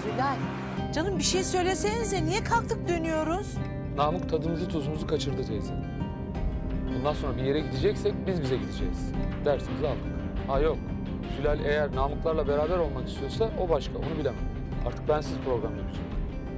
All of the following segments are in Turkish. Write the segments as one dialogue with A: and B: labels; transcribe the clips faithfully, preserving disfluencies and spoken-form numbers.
A: Zülal, canım bir şey söylesenize. Niye kalktık dönüyoruz?
B: Namık tadımızı tuzumuzu kaçırdı teyze. Bundan sonra bir yere gideceksek biz bize gideceğiz. Dersimizi aldık. Ha yok, Zülal eğer Namıklarla beraber olmak istiyorsa o başka, onu bilemem. Artık bensiz program yapacağım.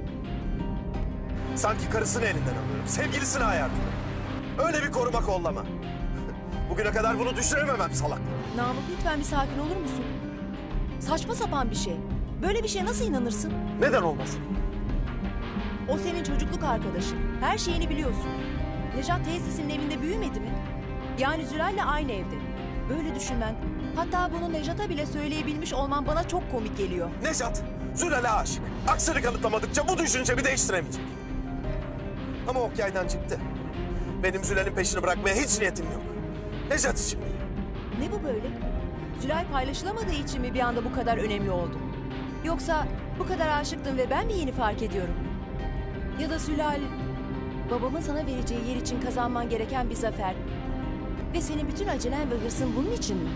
C: Sanki karısını elinden alıyorum, sevgilisini ayartıyorum. Öyle bir koruma kollama. Bugüne kadar bunu düşünememem salak.
D: Namık lütfen bir sakin olur musun? Saçma sapan bir şey. Böyle bir şeye nasıl inanırsın?
C: Neden olmasın?
D: O senin çocukluk arkadaşın. Her şeyini biliyorsun. Nejat teyzesinin evinde büyümedi mi? Yani Zülal'le aynı evde. Böyle düşünmen, hatta bunu Nejat'a bile söyleyebilmiş olman bana çok komik geliyor.
C: Nejat, Zülal'e aşık. Aksini kanıtlamadıkça bu düşüncemi değiştiremeyecek. Ama ok yaydan çıktı. Benim Zülal'in peşini bırakmaya hiç niyetim yok. Nejat için bile.
D: Ne bu böyle? Zülal paylaşılamadığı için mi bir anda bu kadar önemli oldu? Yoksa bu kadar aşıktın ve ben mi yeni fark ediyorum? Ya da Zülal, babamın sana vereceği yer için kazanman gereken bir zafer. Ve senin bütün acelen ve hırsın bunun için mi?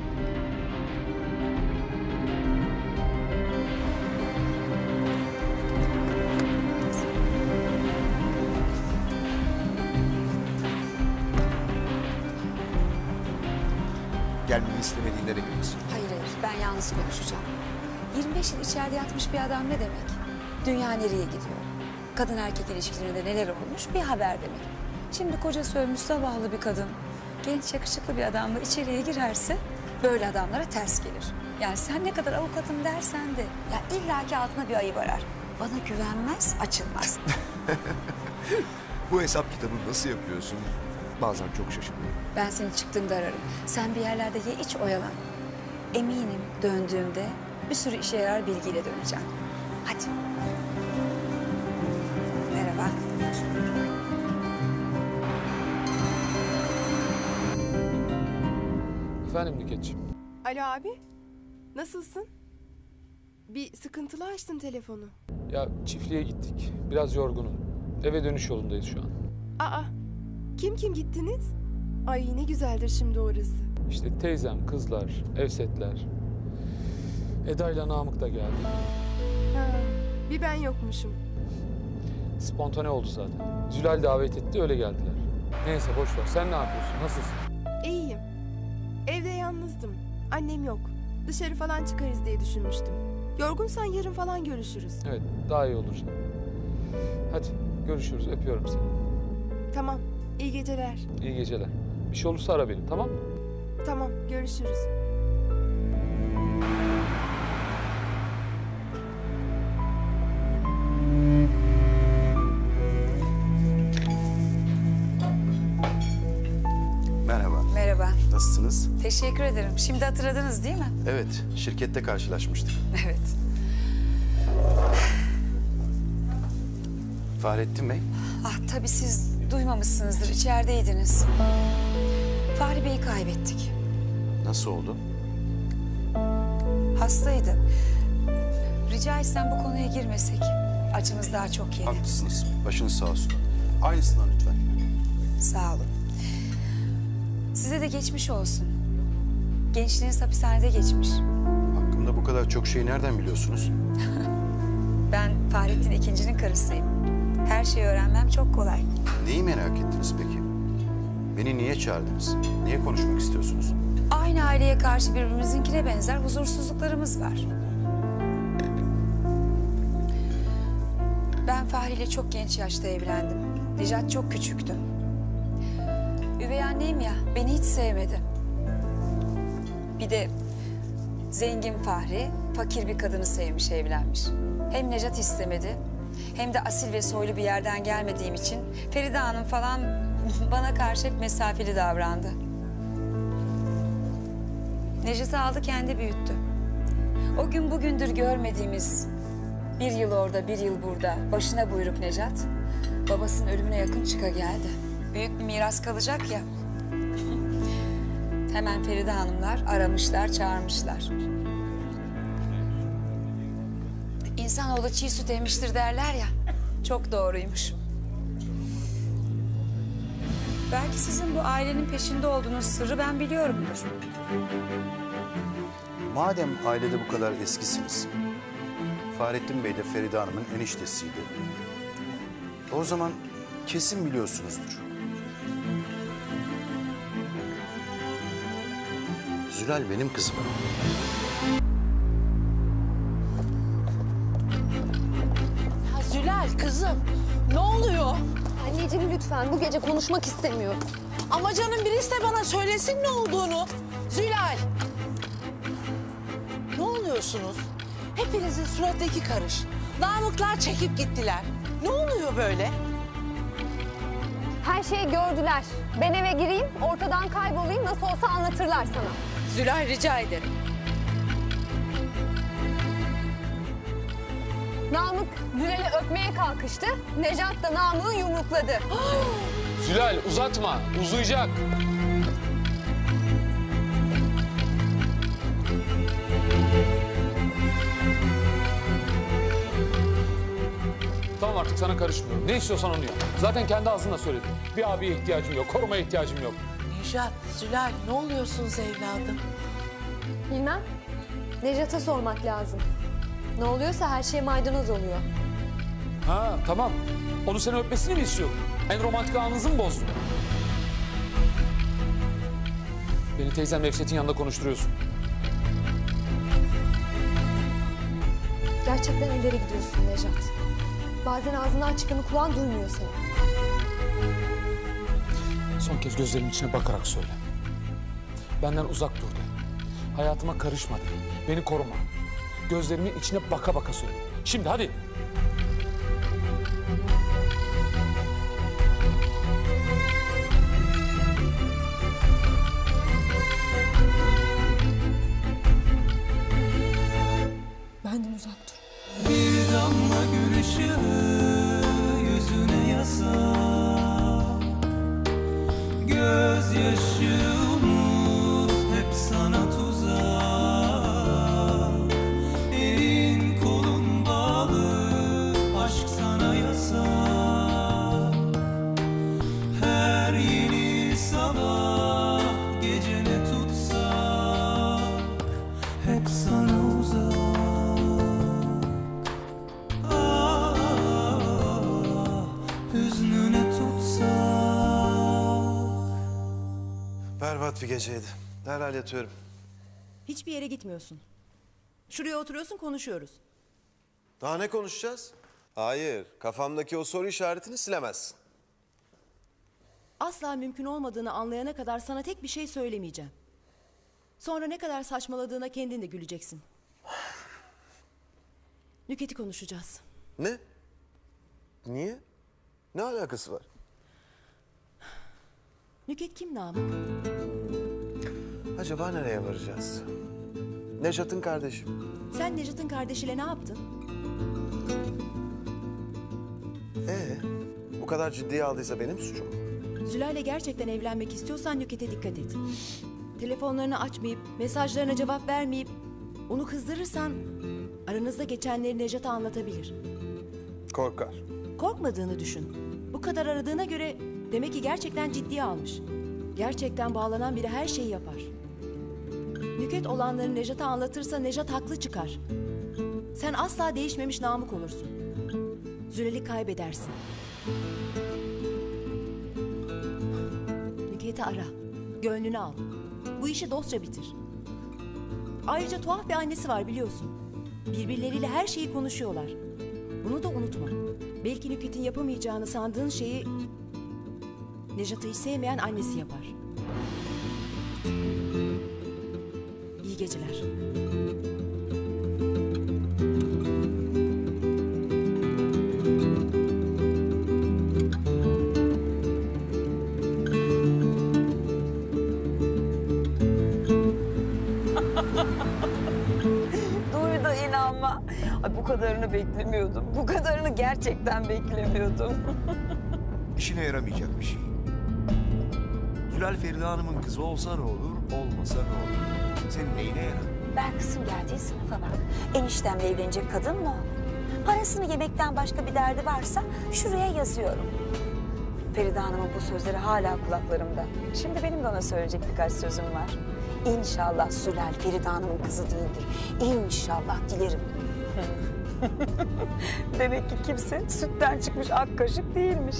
E: Gelmemi istemediğinden emin misin?
F: Hayır hayır, ben yalnız konuşacağım. yirmi beş yıl içeride yatmış bir adam ne demek? Dünya nereye gidiyor? Kadın erkek ilişkilerinde neler olmuş bir haber demek. Şimdi kocası ölmüş zavallı bir kadın, genç yakışıklı bir adamla içeriye girerse böyle adamlara ters gelir. Yani sen ne kadar avukatım dersen de ya illaki altına bir ayıp arar. Bana güvenmez, açılmaz.
E: Bu hesap kitabını nasıl yapıyorsun? Bazen çok şaşırıyorum.
F: Ben seni çıktığımda ararım. Sen bir yerlerde ye iç oyalan. Eminim döndüğümde bir sürü işe yarar bilgiyle döneceğim. Hadi. Merhaba.
B: Efendim Nükhetciğim.
G: Alo abi, nasılsın? Bir sıkıntılı açtın telefonu.
B: Ya çiftliğe gittik. Biraz yorgunum. Eve dönüş yolundayız şu an.
G: Aa, kim kim gittiniz? Ay ne güzeldir şimdi orası.
B: İşte teyzem, kızlar, Evsetler. Eda ile Namık da geldi.
G: Ha, bir ben yokmuşum.
B: Spontane oldu zaten. Zülal davet etti, öyle geldiler. Neyse boş ver. Sen ne yapıyorsun? Nasılsın?
G: İyiyim. Evde yalnızdım. Annem yok. Dışarı falan çıkarız diye düşünmüştüm. Yorgunsan yarın falan görüşürüz.
B: Evet, daha iyi olur canım. Hadi görüşürüz. Öpüyorum seni.
G: Tamam. İyi geceler.
B: İyi geceler. Bir şey olursa ara beni, tamam mı?
G: Tamam, görüşürüz.
H: Merhaba.
F: Merhaba.
H: Nasılsınız?
F: Teşekkür ederim. Şimdi hatırladınız değil mi?
H: Evet, şirkette karşılaşmıştık.
F: Evet.
H: Fahrettin Bey.
F: Ah tabii siz duymamışsınızdır. İçerideydiniz. Fahri Bey'i kaybettik.
H: Nasıl oldu?
F: Hastaydı. Rica etsem bu konuya girmesek. Acımız daha çok yeni.
H: Haklısınız. Başınız sağ olsun. Aynısından lütfen.
F: Sağ olun. Size de geçmiş olsun. Gençliğiniz hapishanede geçmiş.
H: Hakkımda bu kadar çok şeyi nereden biliyorsunuz?
F: Ben Fahrettin ikincinin karısıyım. Her şeyi öğrenmem çok kolay.
H: Neyi merak ettiniz peki? Beni niye çağırdınız? Niye konuşmak istiyorsunuz?
F: Aynı aileye karşı birbirimizinkine benzer huzursuzluklarımız var. Ben Fahri ile çok genç yaşta evlendim. Nejat çok küçüktü. Üvey anneyim ya, beni hiç sevmedi. Bir de zengin Fahri, fakir bir kadını sevmiş, evlenmiş. Hem Nejat istemedi, hem de asil ve soylu bir yerden gelmediğim için Feride Hanım falan bana karşı hep mesafeli davrandı. Nejat'ı aldı, kendi büyüttü. O gün bugündür görmediğimiz bir yıl orada, bir yıl burada başına buyruk Nejat, babasının ölümüne yakın çıka geldi. Büyük bir miras kalacak ya. Hemen Feride Hanımlar aramışlar, çağırmışlar. İnsanoğlu çiğ süt emmiştir derler ya. Çok doğruymuş. Belki sizin bu ailenin peşinde olduğunuz sırrı ben biliyorumdur.
H: Madem ailede bu kadar eskisiniz, Fahrettin Bey de Feride Hanım'ın eniştesiydi. O zaman kesin biliyorsunuzdur. Zülal benim kızım.
A: Ya Zülal kızım ne oluyor?
I: Anneciğim lütfen bu gece konuşmak istemiyorum.
A: Ama canım birisi de bana söylesin ne olduğunu. Zülal. Ne oluyorsunuz? Hepinizin suratı iki karış. Namıklar çekip gittiler. Ne oluyor böyle?
I: Her şeyi gördüler. Ben eve gireyim, ortadan kaybolayım, nasıl olsa anlatırlar sana.
A: Zülal rica ederim.
I: Namık Zülal'i öpmeye kalkıştı. Nejat da Namık'ı yumrukladı.
B: Zülal uzatma, uzayacak. Tamam artık sana karışmıyorum. Ne istiyorsan onu yap. Zaten kendi ağzınla söyledin. Bir abiye ihtiyacım yok, korumaya ihtiyacım yok.
A: Nejat, Zülal ne oluyorsunuz evladım?
I: Bilmem. Nejat'a sormak lazım. Ne oluyorsa her şey maydanoz oluyor.
B: Ha tamam. Onu seni öpmesini mi istiyor? En romantik anınızı mı bozdun? Beni teyzem Mevset'in yanında konuşturuyorsun.
I: Gerçekten ileri gidiyorsun Nejat. Bazen ağzından çıkanı kulağın duymuyor seni.
B: Son kez gözlerimin içine bakarak söyle. Benden uzak dur de. Hayatıma karışma de. Beni koruma. Gözlerimin içine baka baka söyle. Şimdi hadi.
I: Benden uzak dur.
J: Bir damla gül ışığı yüzüne yasak. Gözyaşı umut hep sana tuzak. Elin kolun bağlı aşk sana yasak. Her yeni sabah gecene tutsak hep sana uzak.
C: Berbat bir geceydi. Derhal yatıyorum.
D: Hiçbir yere gitmiyorsun. Şuraya oturuyorsun, konuşuyoruz.
C: Daha ne konuşacağız? Hayır, kafamdaki o soru işaretini silemezsin.
D: Asla mümkün olmadığını anlayana kadar sana tek bir şey söylemeyeceğim. Sonra ne kadar saçmaladığına kendin de güleceksin. Nükhet'i konuşacağız.
C: Ne? Niye? Ne alakası var?
D: Nükhet kim Namık?
C: Acaba nereye varacağız? Nejat'ın kardeşi.
D: Sen Nejat'ın kardeşiyle ne yaptın?
C: Ee, bu kadar ciddiye aldıysa benim suçum.
D: Zülal'le gerçekten evlenmek istiyorsan Nükhet'e dikkat et. Telefonlarını açmayıp, mesajlarına cevap vermeyip onu kızdırırsan aranızda geçenleri Nejat'a anlatabilir.
C: Korkar.
D: Korkmadığını düşün. Bu kadar aradığına göre demek ki gerçekten ciddiye almış. Gerçekten bağlanan biri her şeyi yapar. Nükhet olanları Nejat'a anlatırsa Nejat haklı çıkar. Sen asla değişmemiş Namık olursun. Zülal'i kaybedersin. Nükhet'i ara. Gönlünü al. Bu işi dostça bitir. Ayrıca tuhaf bir annesi var biliyorsun. Birbirleriyle her şeyi konuşuyorlar. Bunu da unutma. Belki Nükhet'in yapamayacağını sandığın şeyi Nejat'ı hiç sevmeyen annesi yapar. İyi geceler.
F: Duydu inanma. Ay, bu kadarını beklemiyordum. Bu kadarını gerçekten beklemiyordum.
E: İşine yaramayacak bir şey. Zülal Feride Hanım'ın kızı olsa ne olur, olmasa ne olur? Senin neyine yarar?
F: Ben kızım geldiği sınıfa bak. Eniştemle evlenecek kadın mı o? Parasını yemekten başka bir derdi varsa şuraya yazıyorum. Feride Hanım'ın bu sözleri hala kulaklarımda. Şimdi benim de ona söyleyecek birkaç sözüm var. İnşallah Zülal Feride Hanım'ın kızı değildir. İnşallah dilerim.
K: Demek ki kimse sütten çıkmış ak kaşık değilmiş.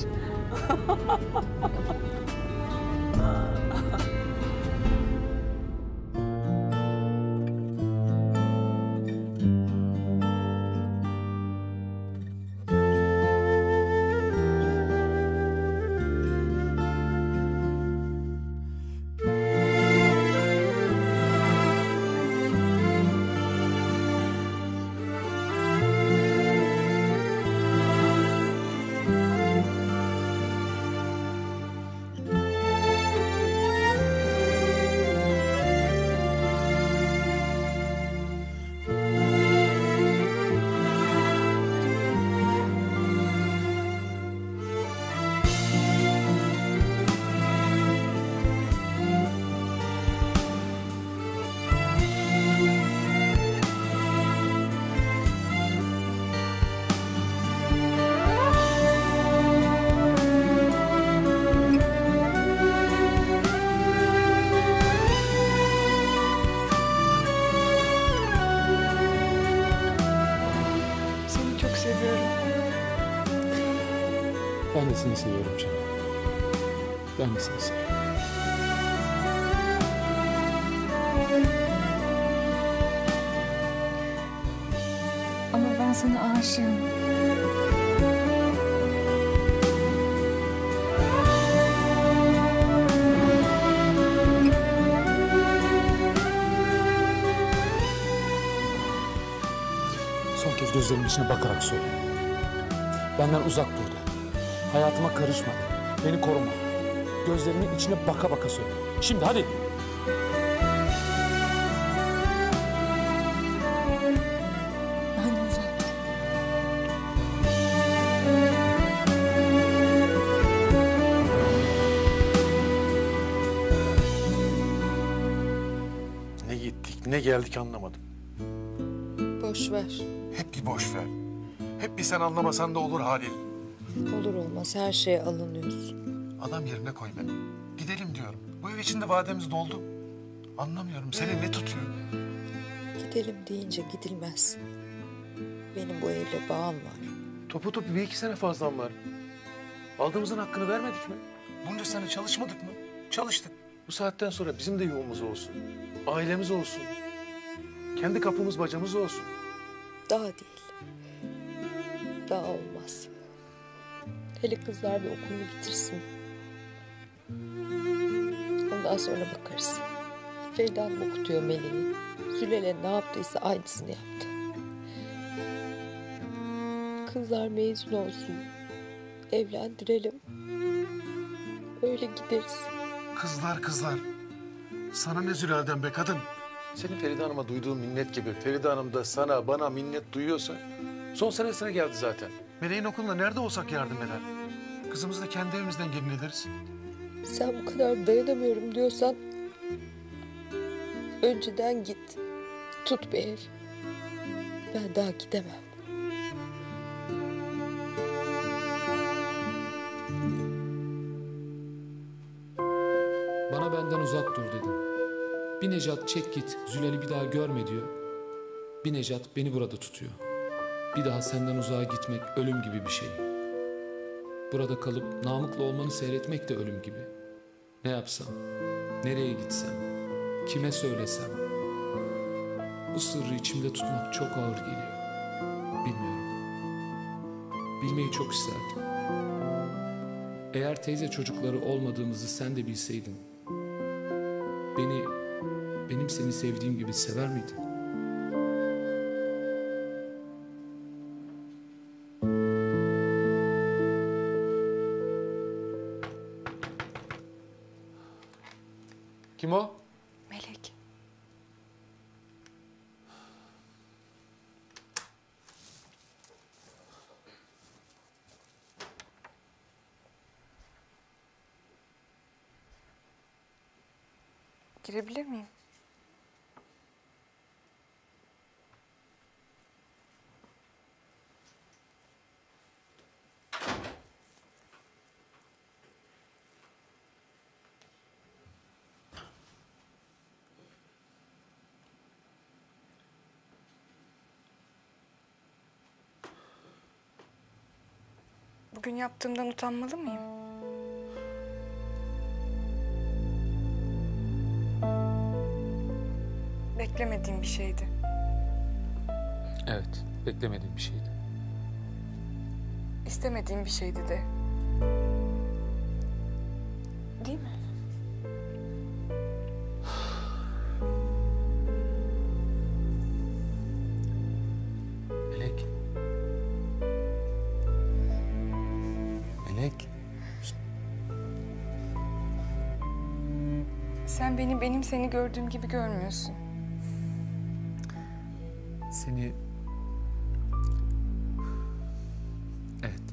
B: Ben de seni seviyorum canım. Ben de seni seviyorum.
F: Ama ben sana aşığım.
B: Son kez gözlerimin içine bakarak söyle. Benden uzak dur de. Hayatıma karışma de. Beni koruma. Gözlerimin içine baka baka söyle. Şimdi hadi.
F: Benden uzak dur.
L: Ne gittik ne geldik anlamadım.
F: Boş ver.
L: Hep bir boş ver. Hep bir sen anlamasan da olur Halil.
F: Olur olmaz her şeye alınıyorsun.
L: Adam yerine koy beni. Gidelim diyorum. Bu ev içinde vademiz doldu. Anlamıyorum seni ne tutuyor?
F: Gidelim deyince gidilmez. Benim bu evle bağım var.
L: Topu topu bir iki sene fazlan var. Aldığımızın hakkını vermedik mi? Bunca sene çalışmadık mı? Çalıştık. Bu saatten sonra bizim de yuvamız olsun. Ailemiz olsun. Kendi kapımız bacamız olsun.
F: Daha değil. Daha olmaz. Hele kızlar bir okulunu bitirsin. Ondan sonra bakarız. Feride Hanım okutuyor Melih'i. Züleyha ne yaptıysa aynısını yaptı. Kızlar mezun olsun. Evlendirelim. Öyle gideriz.
L: Kızlar kızlar. Sana ne Zülal'den be kadın? Senin Feride Hanım'a duyduğun minnet gibi Feride Hanım da sana bana minnet duyuyorsa son senesine geldi zaten. Meleğin okulunda nerede olsak yardım eder. Kızımızı da kendi evimizden gelin ederiz.
F: Sen bu kadar dayanamıyorum diyorsan önceden git. Tut bir ev. Ben daha gidemem.
B: Bana benden uzak dur dedim. Bir Necat çek git, Zülal'i bir daha görme diyor. Bir Necat beni burada tutuyor. Bir daha senden uzağa gitmek ölüm gibi bir şey. Burada kalıp Namık'la olmanı seyretmek de ölüm gibi. Ne yapsam, nereye gitsem, kime söylesem. Bu sırrı içimde tutmak çok ağır geliyor. Bilmiyorum. Bilmeyi çok isterdim. Eğer teyze çocukları olmadığımızı sen de bilseydin, beni, benim seni sevdiğim gibi sever miydin? Kim o?
F: Melek. Girebilir miyim?
K: Bugün yaptığımdan utanmalı mıyım? Beklemediğim bir şeydi.
B: Evet, beklemediğim bir şeydi.
K: İstemediğim bir şeydi de. Değil mi?
B: Melek. Melek.
K: Sen beni benim seni gördüğüm gibi görmüyorsun.
B: Seni... Evet.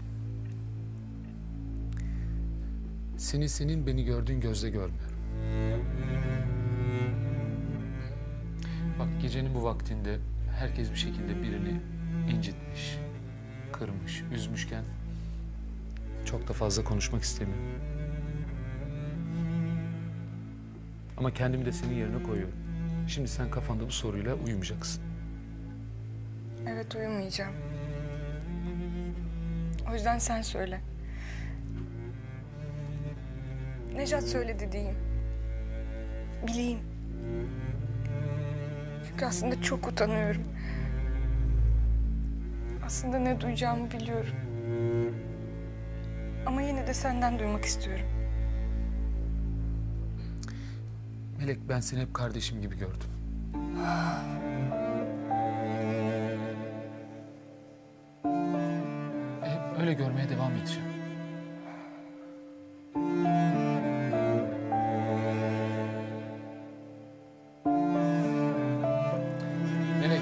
B: Seni senin beni gördüğün gözle görmüyorum. Bak gecenin bu vaktinde herkes bir şekilde birini incitmiş, kırmış, üzmüşken çok da fazla konuşmak istemiyorum. Ama kendimi de senin yerine koyuyorum. Şimdi sen kafanda bu soruyla uyumayacaksın.
K: Evet, uyumayacağım. O yüzden sen söyle. Nejat söyledi diyeyim. Bileyim. Çünkü aslında çok utanıyorum. Aslında ne duyacağımı biliyorum. Ama yine de senden duymak istiyorum.
B: Melek, ben seni hep kardeşim gibi gördüm. Hep öyle görmeye devam edeceğim. Melek.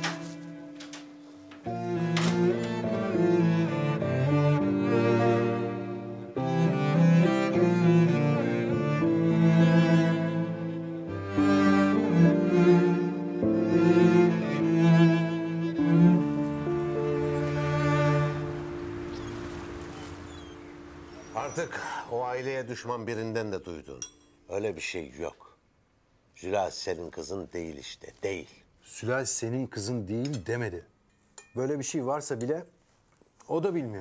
M: Artık o aileye düşman birinden de duydun. Öyle bir şey yok. Zülal senin kızın değil işte, değil.
H: Zülal senin kızın değil demedi. Böyle bir şey varsa bile o da bilmiyor.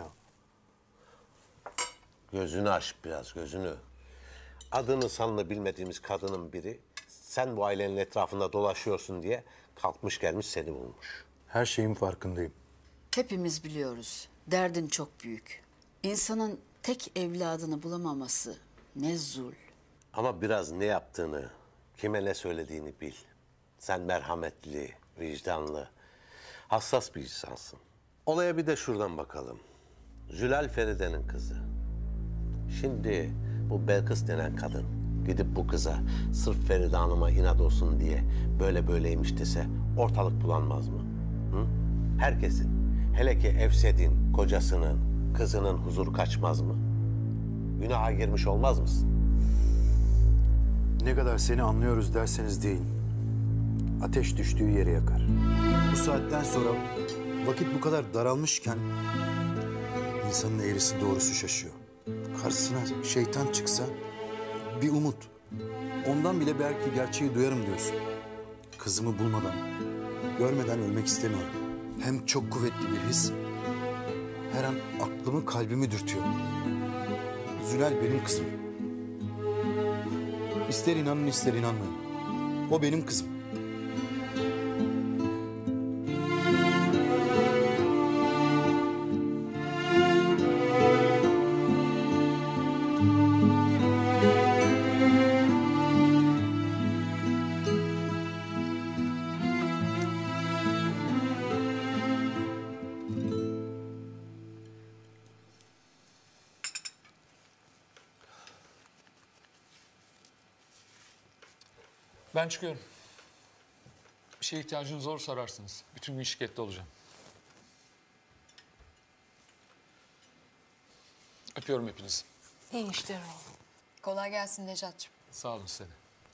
M: Gözünü aç biraz, gözünü. Adını sanını bilmediğimiz kadının biri... ...sen bu ailenin etrafında dolaşıyorsun diye... ...kalkmış gelmiş seni bulmuş.
H: Her şeyin farkındayım.
N: Hepimiz biliyoruz. Derdin çok büyük. İnsanın tek evladını bulamaması ne zul.
M: Ama biraz ne yaptığını, kime ne söylediğini bil. Sen merhametli, vicdanlı, hassas bir insansın. Olaya bir de şuradan bakalım. Zülal Feride'nin kızı. Şimdi bu Belkıs denen kadın gidip bu kıza sırf Feride Hanım'a inat olsun diye böyle böyleymiş dese ortalık bulanmaz mı? Hı? Herkesin, hele ki Efsed'in, kocasının, kızının huzuru kaçmaz mı? Günaha girmiş olmaz mısın?
H: Ne kadar seni anlıyoruz derseniz deyin. Ateş düştüğü yere yakar. Bu saatten sonra vakit bu kadar daralmışken insanın eğrisi doğrusu şaşıyor. Karşısına şeytan çıksa bir umut. Ondan bile belki gerçeği duyarım diyorsun. Kızımı bulmadan, görmeden ölmek istemiyorum. Hem çok kuvvetli bir his, her an aklımı kalbimi dürtüyor. Zülal benim kızım. İster inanın ister inanmayın. O benim kızım.
B: Ben çıkıyorum. Bir şeye ihtiyacınız olursa ararsınız. Bütün gün şirkette olacağım. Öpüyorum hepinizi.
A: İyi işler oğlum.
F: Kolay gelsin Nejat'cığım.
B: Sağ olun size de.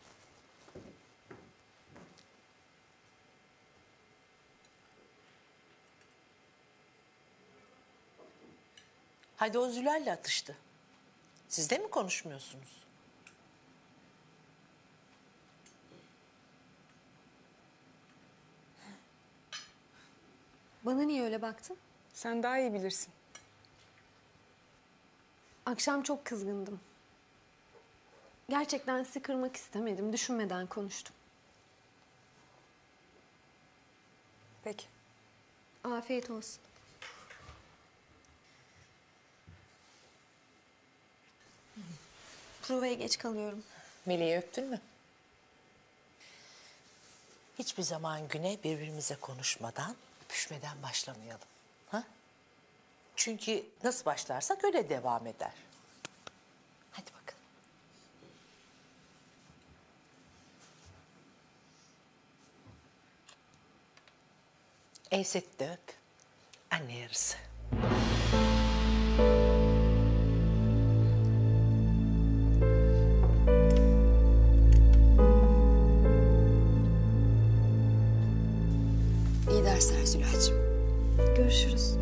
A: Hadi o Zülal'le atıştı. Siz de mi konuşmuyorsunuz?
I: Bana niye öyle baktın?
K: Sen daha iyi bilirsin.
I: Akşam çok kızgındım. Gerçekten sizi kırmak istemedim. Düşünmeden konuştum.
A: Peki.
I: Afiyet olsun. Provaya geç kalıyorum.
A: Meleği öptün mü? Hiçbir zaman güne birbirimize konuşmadan, öpüşmeden başlamayalım. Ha? Çünkü nasıl başlarsak öyle devam eder. Hadi bakalım. Evset'i de öp. Anne yarısı.
F: İyi dersler Zülhal'cığım.
I: Görüşürüz.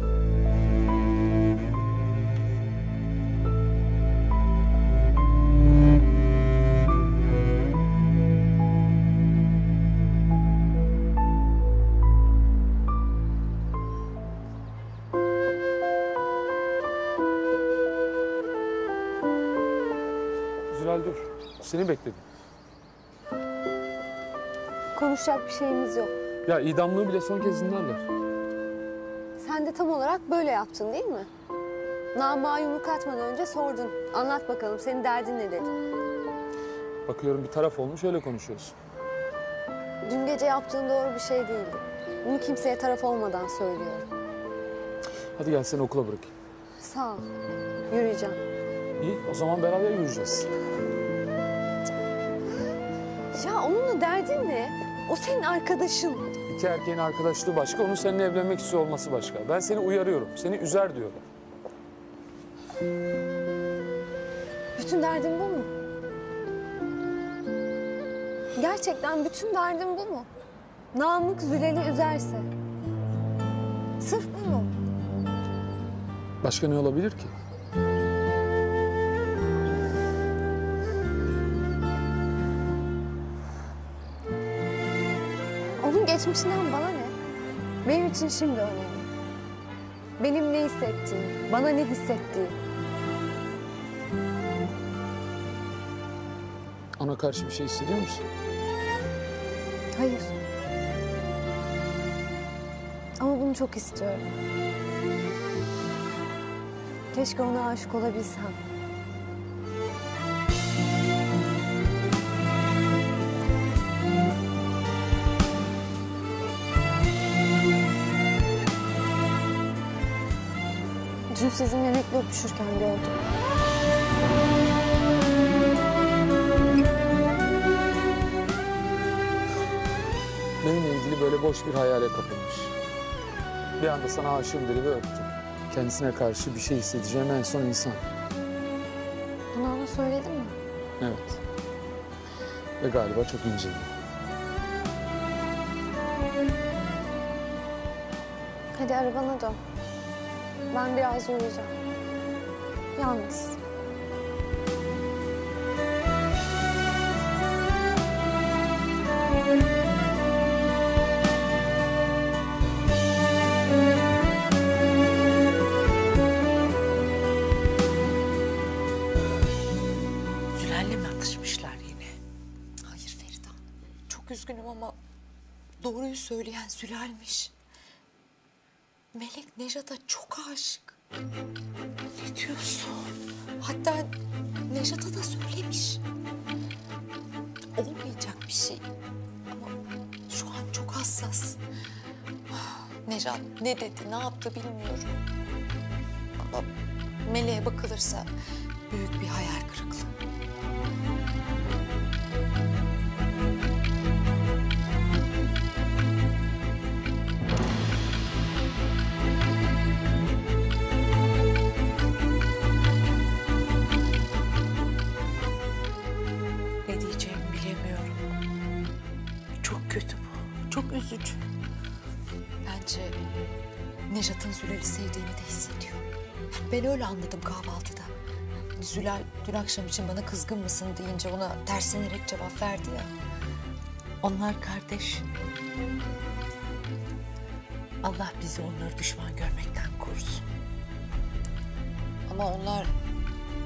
B: Zülal dur. Seni bekledim.
I: Konuşacak bir şeyimiz yok.
B: Ya idamlığı bile son kez dinlerler.
I: Sen de tam olarak böyle yaptın değil mi? Namık'a yumruk atmadan önce sordun. Anlat bakalım senin derdin ne dedin?
B: Bakıyorum bir taraf olmuş öyle konuşuyorsun.
I: Dün gece yaptığın doğru bir şey değildi. Bunu kimseye taraf olmadan söylüyorum.
B: Hadi gel seni okula bırakayım.
I: Sağ ol. Yürüyeceğim.
B: İyi o zaman beraber yürüyeceğiz.
I: Ya onunla derdin ne? O senin arkadaşın.
B: İki erkeğin arkadaşlığı başka, onun seninle evlenmek istiyor olması başka. Ben seni uyarıyorum, seni üzer diyorlar.
I: Bütün derdin bu mu? Gerçekten bütün derdin bu mu? Namık Zülal'i üzerse. Sırf bu mu?
B: Başka ne olabilir ki?
I: Onun geçmişinden bana ne? Benim için şimdi önemli. Benim ne hissettiğim, bana ne hissettiğim.
B: Ona karşı bir şey hissediyor musun?
I: Hayır. Ama bunu çok istiyorum. Keşke ona aşık olabilsem. Dün sizi Melek'le öpüşürken gördüm.
B: Benimle ilgili böyle boş bir hayale kapılmış. Bir anda sana aşığım dedi ve öptüm. Kendisine karşı bir şey hissedeceğim en son insan.
I: Bunu ona söyledin mi?
B: Evet. Ve galiba çok inceydi.
I: Hadi arabana dön. Ben biraz uyuyacağım. Yalnız.
A: Zülal'le mi atışmışlar yine?
F: Hayır Feride Hanım. Çok üzgünüm ama doğruyu söyleyen Zülal'miş. Melek Nejat'a çok aşık.
A: Ne diyorsun?
F: Hatta Nejat'a da söylemiş. Olmayacak bir şey. Ama şu an çok hassas. Nejat ne dedi, ne yaptı bilmiyorum. Ama Melek'e bakılırsa büyük bir hayal kırıklığı.
A: Ne diyeceğimi bilemiyorum. Çok kötü bu. Çok üzücü.
F: Bence Nejat'ın Zülal'i sevdiğini de hissediyor. Yani ben öyle anladım kahvaltıda. Zülal dün akşam için bana kızgın mısın deyince ona terslenerek cevap verdi ya.
A: Onlar kardeş. Allah bizi onları düşman görmekten korusun.
F: Ama onlar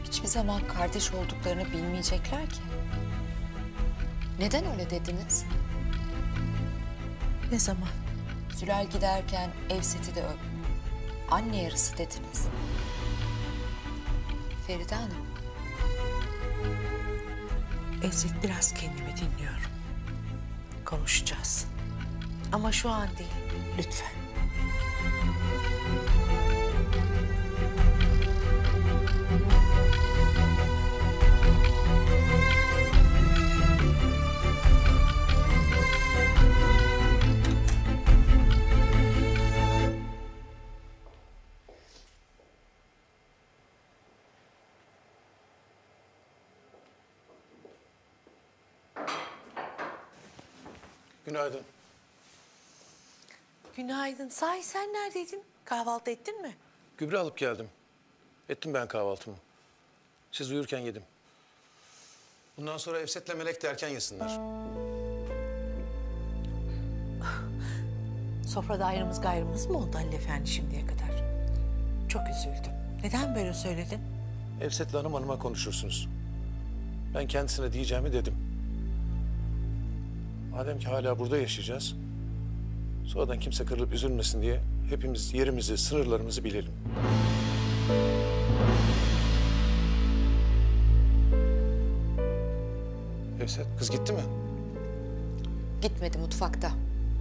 F: hiçbir zaman kardeş olduklarını bilmeyecekler ki. Neden öyle dediniz?
A: Ne zaman?
F: Zülal giderken Evset'i de öp. Anne yarısı dediniz. Feride Hanım.
A: Evset, biraz kendimi dinliyorum. Konuşacağız. Ama şu an değil, lütfen.
L: Günaydın.
A: Günaydın. Sahi sen neredeydin? Kahvaltı ettin mi?
L: Gübre alıp geldim. Ettim ben kahvaltımı. Siz uyurken yedim. Bundan sonra Efset'le Melek de erken yesinler.
A: Sofrada ayrımız gayrımız mı oldu Halil Efendi şimdiye kadar? Çok üzüldüm. Neden böyle söyledin?
L: Efset'le hanım hanıma konuşursunuz. Ben kendisine diyeceğimi dedim. Madem ki hala burada yaşayacağız, sonradan kimse kırılıp üzülmesin diye hepimiz yerimizi, sınırlarımızı bilelim. Efset, kız gitti mi?
F: Gitmedi, mutfakta.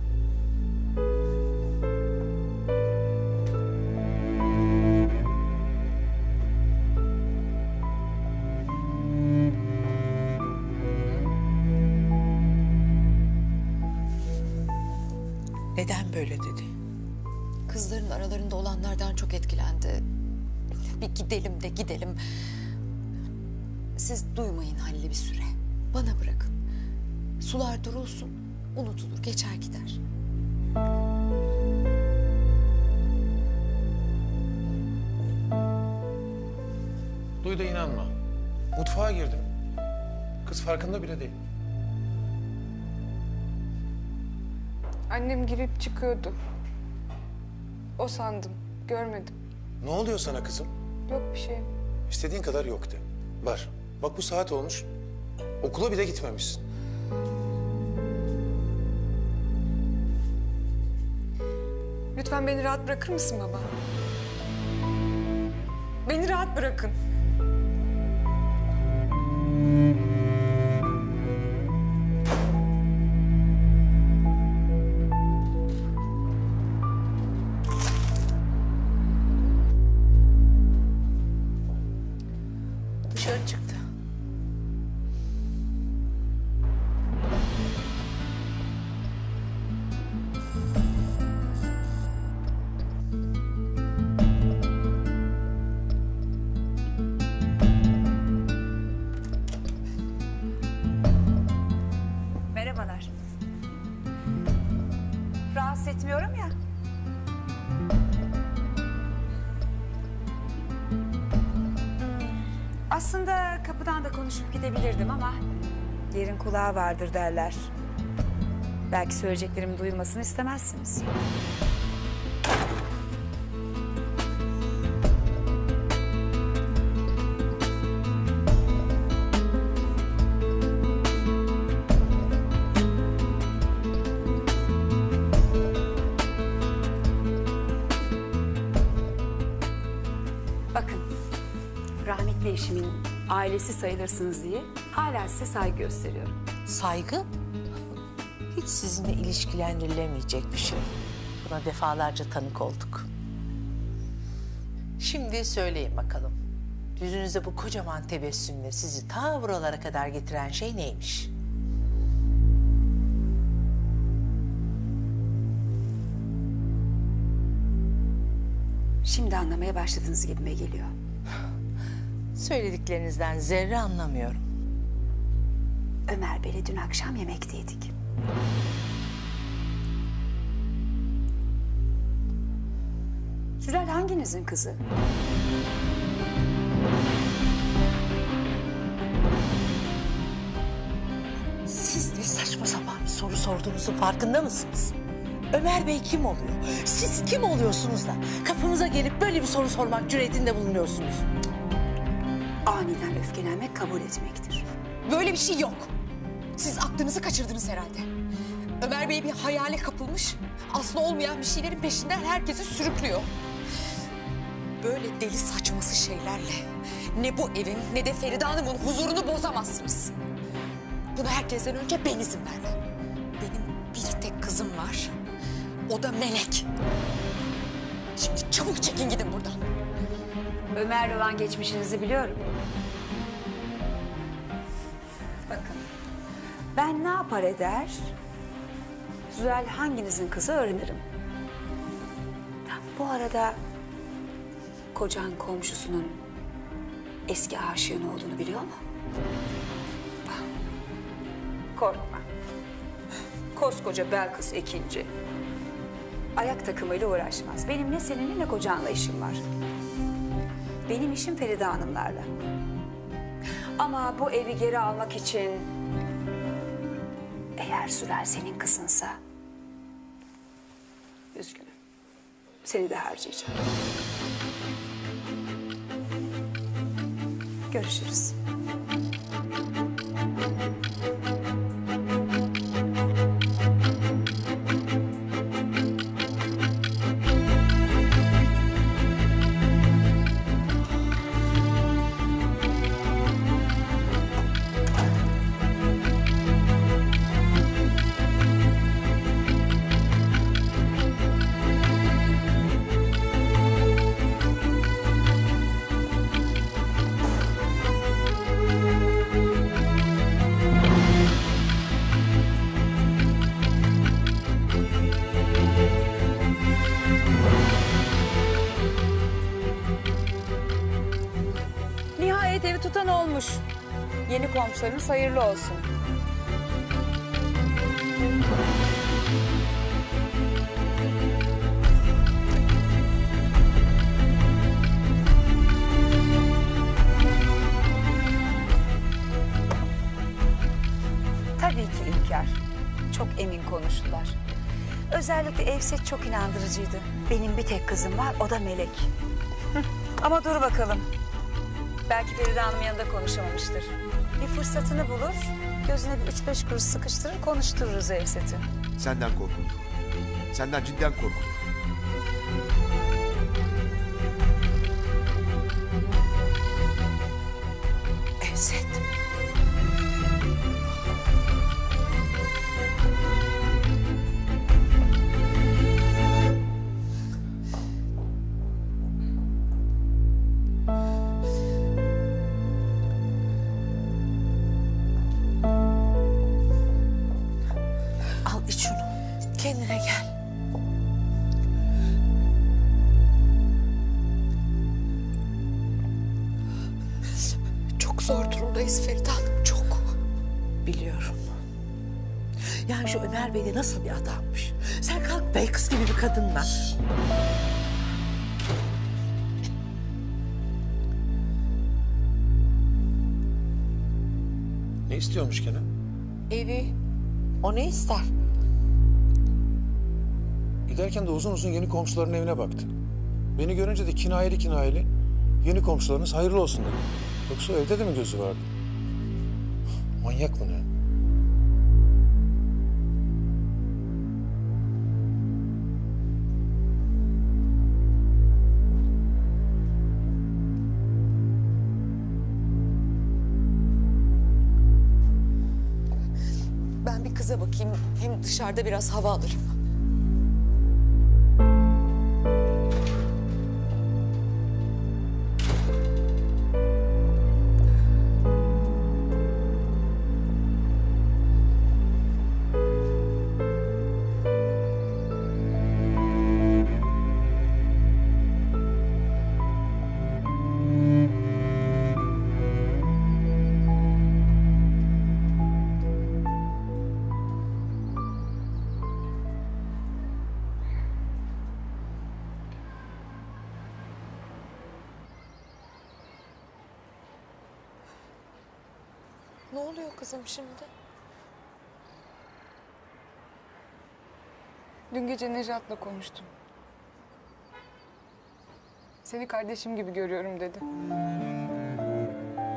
A: Neden böyle dedi?
F: Kızların aralarında olanlardan çok etkilendi. Bir gidelim de gidelim. Siz duymayın Halil'i bir süre. Bana bırakın. Sular durulsun, unutulur, geçer gider.
L: Duy da inanma. Mutfağa girdim. Kız farkında bile değil.
K: Annem girip çıkıyordu. O sandım. Görmedim.
L: Ne oluyor sana kızım?
K: Yok bir şey.
L: İstediğin kadar yok de. Var. Bak bu saat olmuş. Okula bile gitmemişsin.
K: Lütfen beni rahat bırakır mısın baba? Beni rahat bırakın.
A: Dışarı çıktı.
O: Merhabalar. Rahatsız etmiyorum ya. Aslında kapıdan da konuşup gidebilirdim ama yerin kulağı vardır derler. Belki söyleyeceklerimin duyulmasını istemezsiniz. Bakın, rahmetli eşimin ailesi sayılırsınız diye hala size saygı gösteriyorum.
A: Saygı? Hiç sizinle ilişkilendirilemeyecek bir şey. Buna defalarca tanık olduk. Şimdi söyleyin bakalım. Yüzünüzde bu kocaman tebessümle sizi ta buralara kadar getiren şey neymiş?
O: Şimdi anlamaya başladığınız gibime geliyor.
A: Söylediklerinizden zerre anlamıyorum.
O: Ömer Bey'le dün akşam yemekteydik. Zülal hanginizin kızı?
A: Siz ne saçma sapan bir soru sorduğunuzun farkında mısınız? Ömer Bey kim oluyor? Siz kim oluyorsunuz da kapımıza gelip böyle bir soru sormak cüretinde bulunuyorsunuz?
O: aniden öfkelenmek kabul etmektir.
P: Böyle bir şey yok. Siz aklınızı kaçırdınız herhalde. Ömer Bey bir hayale kapılmış, aslı olmayan bir şeylerin peşinden herkesi sürüklüyor. Böyle deli saçması şeylerle ne bu evin ne de Feride Hanım'ın huzurunu bozamazsınız. Buna herkesten önce ben izin vermem. Benim bir tek kızım var. O da Melek. Şimdi çabuk çekin gidin buradan.
O: Ömer'le olan geçmişinizi biliyorum. Bakın, ben ne yapar eder, Zülal hanginizin kızı öğrenirim. Bu arada kocan komşusunun eski aşığın olduğunu biliyor mu? Bak, korkma. Koskoca Belkıs ikinci. Ayak takımıyla uğraşmaz. Benim ne seninle ne kocanla işim var. Benim işim Feride Hanımlarla. Ama bu evi geri almak için eğer Zülal senin kızınsa üzgünüm. Seni de harcayacağım. Görüşürüz. Nihayet evi tutan olmuş. Yeni komşularınız hayırlı olsun. Tabii ki İlker. Çok emin konuştular. Özellikle Evset çok inandırıcıydı. Benim bir tek kızım var, o da Melek. Ama dur bakalım. Belki Feride Hanım yanında konuşamamıştır. Bir fırsatını bulur, gözüne bir üç beş kuruş sıkıştırır, konuştururuz Evset'i.
E: Senden korkulur. Senden cidden korkulur.
A: Evset. Al iç şunu. Kendine gel. Çok zor durumdayız Feride Hanım, çok. Biliyorum. Yani şu Ömer Bey de nasıl bir adammış. Sen kalk Belkıs gibi bir kadınla.
L: Ne istiyormuş gene?
A: Evi. O ne ister?
L: Giderken de uzun uzun yeni komşuların evine baktı. Beni görünce de kinayeli kinayeli yeni komşularınız hayırlı olsun dedi. Yoksa evde de mi gözü vardı? Manyak mı ne?
P: Ben bir kıza bakayım, hem dışarıda biraz hava alırım. Ne oluyor kızım şimdi?
K: Dün gece Nejat'la konuştum. Seni kardeşim gibi görüyorum dedi.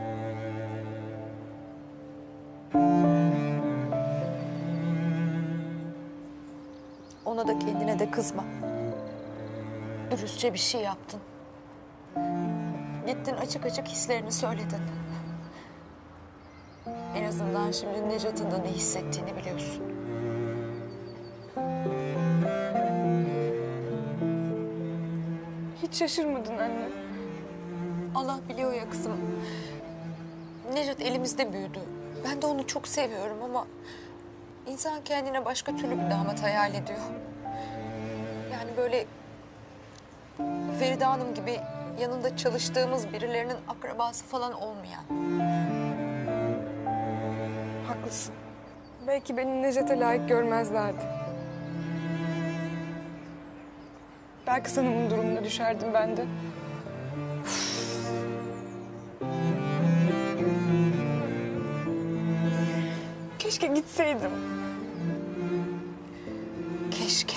P: Bana da kendine de kızma. Dürüstçe bir şey yaptın. Gittin açık açık hislerini söyledin. En azından şimdi Necat'ın da ne hissettiğini biliyorsun.
G: Hiç şaşırmadın anne.
P: Allah biliyor ya kızım. Necat elimizde büyüdü. Ben de onu çok seviyorum ama insan kendine başka türlü bir damat hayal ediyor. Yani böyle Feride Hanım gibi yanında çalıştığımız birilerinin akrabası falan olmayan.
G: Haklısın. Belki beni Necat'a layık görmezlerdi. Belki Hanım'ın durumuna düşerdim ben de. Keşke gitseydim.
P: Keşke.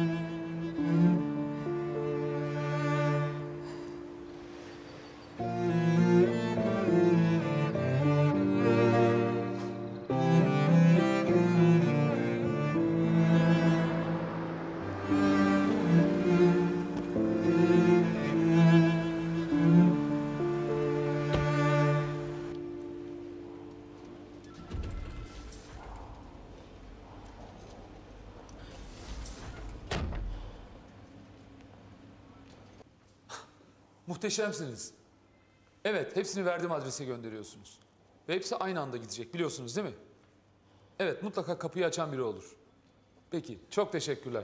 B: Muhteşemsiniz. Evet, hepsini verdiğim adrese gönderiyorsunuz. Ve hepsi aynı anda gidecek, biliyorsunuz değil mi? Evet, mutlaka kapıyı açan biri olur. Peki, çok teşekkürler.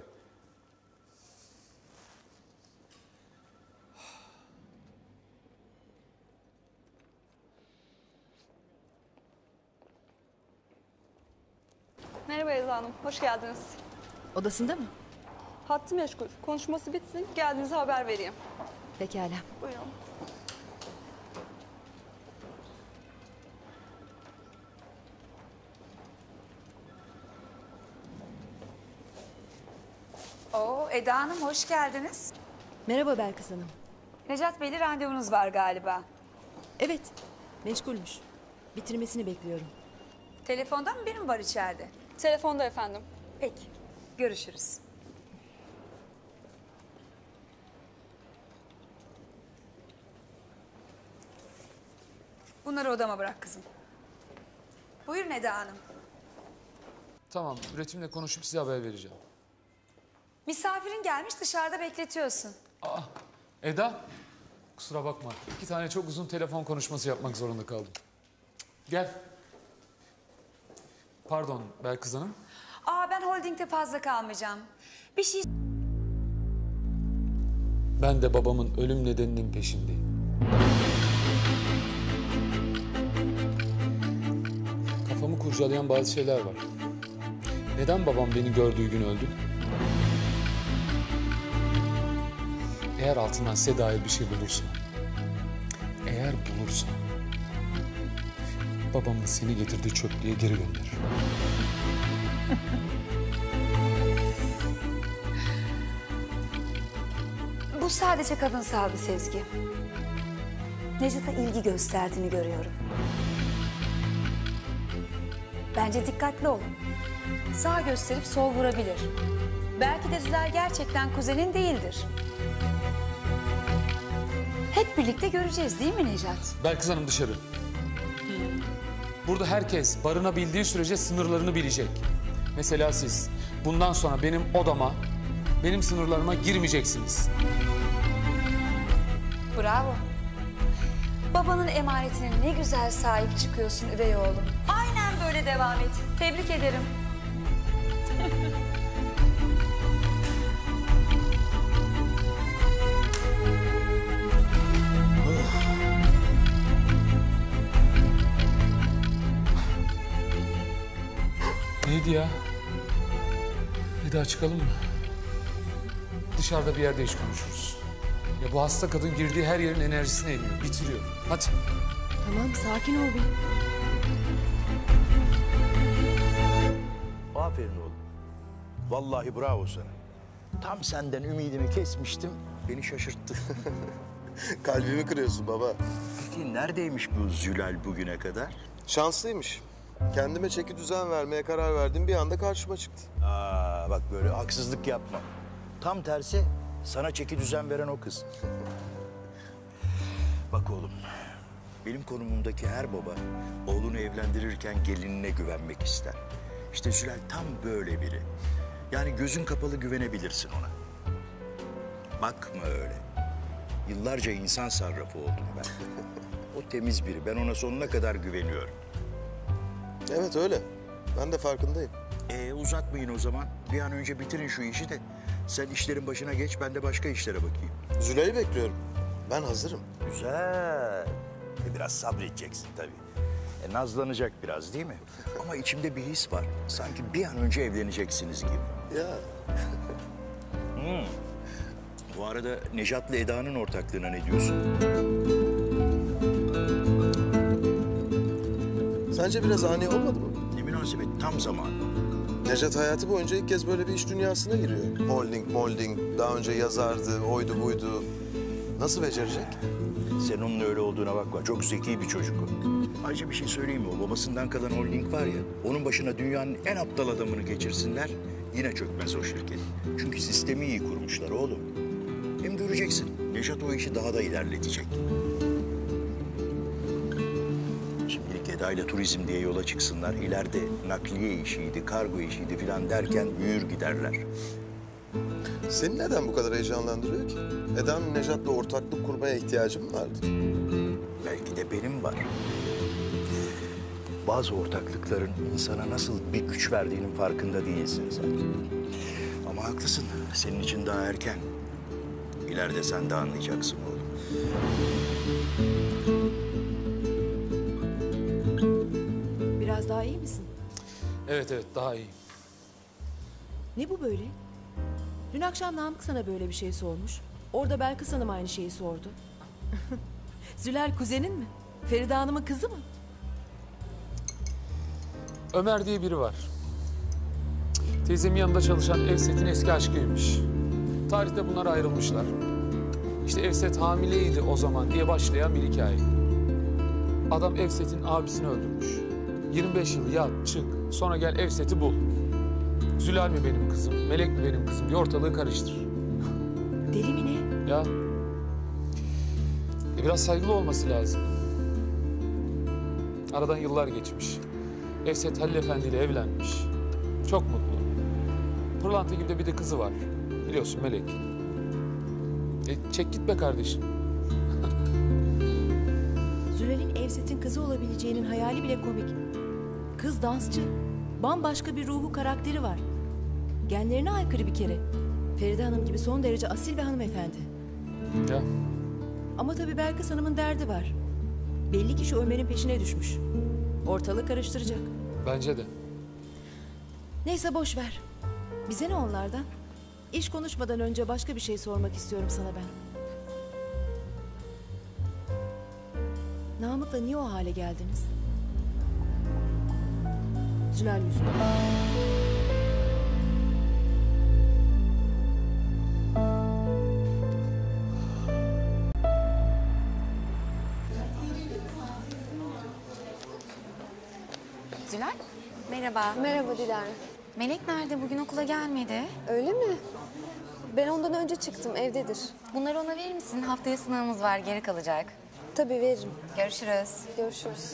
Q: Merhaba Ela Hanım, hoş geldiniz.
D: Odasında mı?
Q: Hattı meşgul. Konuşması bitsin, geldiğinizi haber vereyim.
D: Pekala.
Q: Buyurun.
O: Oo, Eda Hanım hoş geldiniz.
D: Merhaba Belkıs Hanım.
O: Necat Bey'le randevunuz var galiba.
D: Evet, meşgulmüş. Bitirmesini bekliyorum.
O: Telefondan mı biri mi var içeride?
Q: Telefonda efendim.
O: Peki, görüşürüz. Bunları odama bırak kızım. Buyurun Eda Hanım.
B: Tamam, üretimle konuşup size haber vereceğim.
O: Misafirin gelmiş, dışarıda bekletiyorsun.
B: Aa, Eda, kusura bakma. İki tane çok uzun telefon konuşması yapmak zorunda kaldım. Gel. Pardon Belkıs Hanım.
O: Aa, ben holdingde fazla kalmayacağım. Bir şey...
B: Ben de babamın ölüm nedeninin peşindeyim. Kafamı kurcalayan bazı şeyler var. Neden babam beni gördüğü gün öldü? Eğer altından size dair bir şey bulursa, eğer bulursa, babamın seni getirdiği çöplüğe geri gönderir.
O: Bu sadece kadınsal bir sezgi. Necat'a ilgi gösterdiğini görüyorum. Bence dikkatli olun. Sağ gösterip sol vurabilir. Belki de Zülal gerçekten kuzenin değildir. Hep birlikte göreceğiz değil mi Necat?
B: Belkıs Hanım dışarı. Burada herkes barınabildiği sürece sınırlarını bilecek. Mesela siz bundan sonra benim odama, benim sınırlarıma girmeyeceksiniz.
O: Bravo. Babanın emanetine ne güzel sahip çıkıyorsun üvey oğlum. Aynen böyle devam et. Tebrik ederim.
B: Neydi ya? Eda çıkalım mı? Dışarıda bir yerde iş konuşuruz. Ya bu hasta kadın girdiği her yerin enerjisini emiyor, bitiriyor. Hadi.
D: Tamam, sakin ol bir.
R: Aferin oğlum. Vallahi bravo sana. Tam senden ümidimi kesmiştim, beni şaşırttı.
C: Kalbimi kırıyorsun baba.
R: Peki neredeymiş bu Zülal bugüne kadar?
C: Şanslıymış. Kendime çeki düzen vermeye karar verdim. Bir anda karşıma çıktı.
R: Aa, bak böyle haksızlık yapma. Tam tersi sana çeki düzen veren o kız. Bak oğlum, benim konumumdaki her baba oğlunu evlendirirken gelinine güvenmek ister. İşte Zülal tam böyle biri. Yani gözün kapalı güvenebilirsin ona. Bakma öyle. Yıllarca insan sarrafı oldum ben. O temiz biri. Ben ona sonuna kadar güveniyorum.
C: Evet öyle. Ben de farkındayım.
R: Ee, uzatmayın o zaman. Bir an önce bitirin şu işi de. Sen işlerin başına geç, ben de başka işlere bakayım.
C: Zülal'i bekliyorum. Ben hazırım.
R: Güzel. E, biraz sabredeceksin tabii. E, nazlanacak biraz değil mi? Ama içimde bir his var. Sanki bir an önce evleneceksiniz gibi.
C: Ya.
R: Hmm. Bu arada Nejat'la Eda'nın ortaklığına ne diyorsun?
C: Sence biraz ani olmadı mı?
R: Ne münasebet, tam zamanı.
C: Nejat hayatı boyunca ilk kez böyle bir iş dünyasına giriyor. Holding, molding, daha önce yazardı, oydu buydu. Nasıl becerecek?
R: Sen onun öyle olduğuna bakma. Çok zeki bir çocuk o. Ayrıca bir şey söyleyeyim mi? O babasından kalan holding var ya, onun başına dünyanın en aptal adamını geçirsinler, yine çökmez o şirket. Çünkü sistemi iyi kurmuşlar oğlum. Hem göreceksin, Nejat o işi daha da ilerletecek. Şimdilik Eda ile turizm diye yola çıksınlar. İleride nakliye işiydi, kargo işiydi falan derken büyür giderler.
C: Seni neden bu kadar heyecanlandırıyor ki? Eda'nın Nejat'la ortaklık kurmaya ihtiyacı mı vardı?
R: Belki de benim var. Bazı ortaklıkların insana nasıl bir güç verdiğinin farkında değilsin sen. Ama haklısın, senin için daha erken. İleride sen de anlayacaksın oğlum.
D: Biraz daha iyi misin?
B: Evet evet daha iyi.
D: Ne bu böyle? Dün akşam Namık sana böyle bir şey sormuş. Orada Belkıs Hanım aynı şeyi sordu. Zülal kuzenin mi? Feride Hanım'ın kızı mı?
B: Ömer diye biri var. Teyzemin yanında çalışan Evset'in eski aşkıymış. Tarihte bunlar ayrılmışlar. İşte Evset hamileydi o zaman diye başlayan bir hikaye. Adam Evset'in abisini öldürmüş. yirmi beş yıl yat, çık, sonra gel Evset'i bul. Zülal mi benim kızım, Melek mi benim kızım diye ortalığı karıştır.
D: Deli mi ne?
B: Ya. E biraz saygılı olması lazım. Aradan yıllar geçmiş. Evset Halil Efendi ile evlenmiş. Çok mutlu. Pırlanta gibi de bir de kızı var. Biliyorsun Melek. E çek git be kardeşim.
D: Zülal'in Evset'in kızı olabileceğinin hayali bile komik. Kız dansçı. Bambaşka bir ruhu, karakteri var. Genlerine aykırı bir kere. Feride Hanım gibi son derece asil ve hanımefendi.
B: Ya.
D: Ama tabii Belkıs Hanım'ın derdi var. Belli ki şu Ömer'in peşine düşmüş. Ortalığı karıştıracak.
B: Bence de.
D: Neyse boş ver. Bize ne onlardan? İş konuşmadan önce başka bir şey sormak istiyorum sana ben. Namık'la niye o hale geldiniz? Zülal yüzünden.
S: Zülal, merhaba.
I: Merhaba Dilara.
S: Melek nerede? Bugün okula gelmedi.
I: Öyle mi? Ben ondan önce çıktım, evdedir.
S: Bunları ona verir misin? Haftaya sınavımız var, geri kalacak.
I: Tabii veririm.
S: Görüşürüz.
I: Görüşürüz.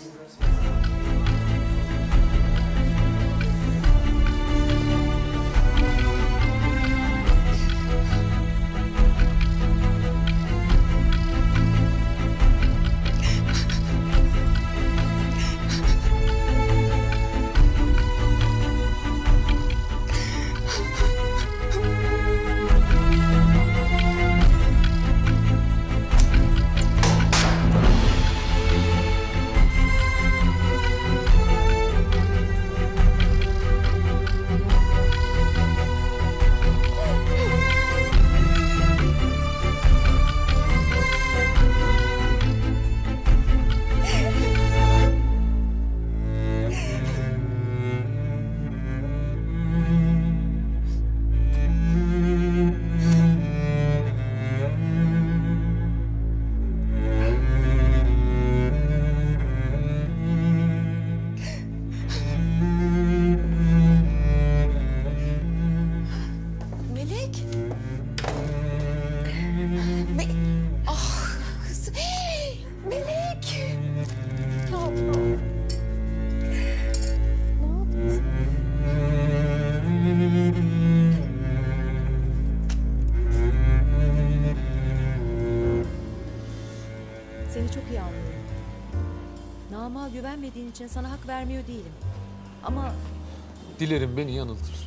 D: söylemediğin için sana hak vermiyor değilim. Ama
B: Dilerim beni yanıltır.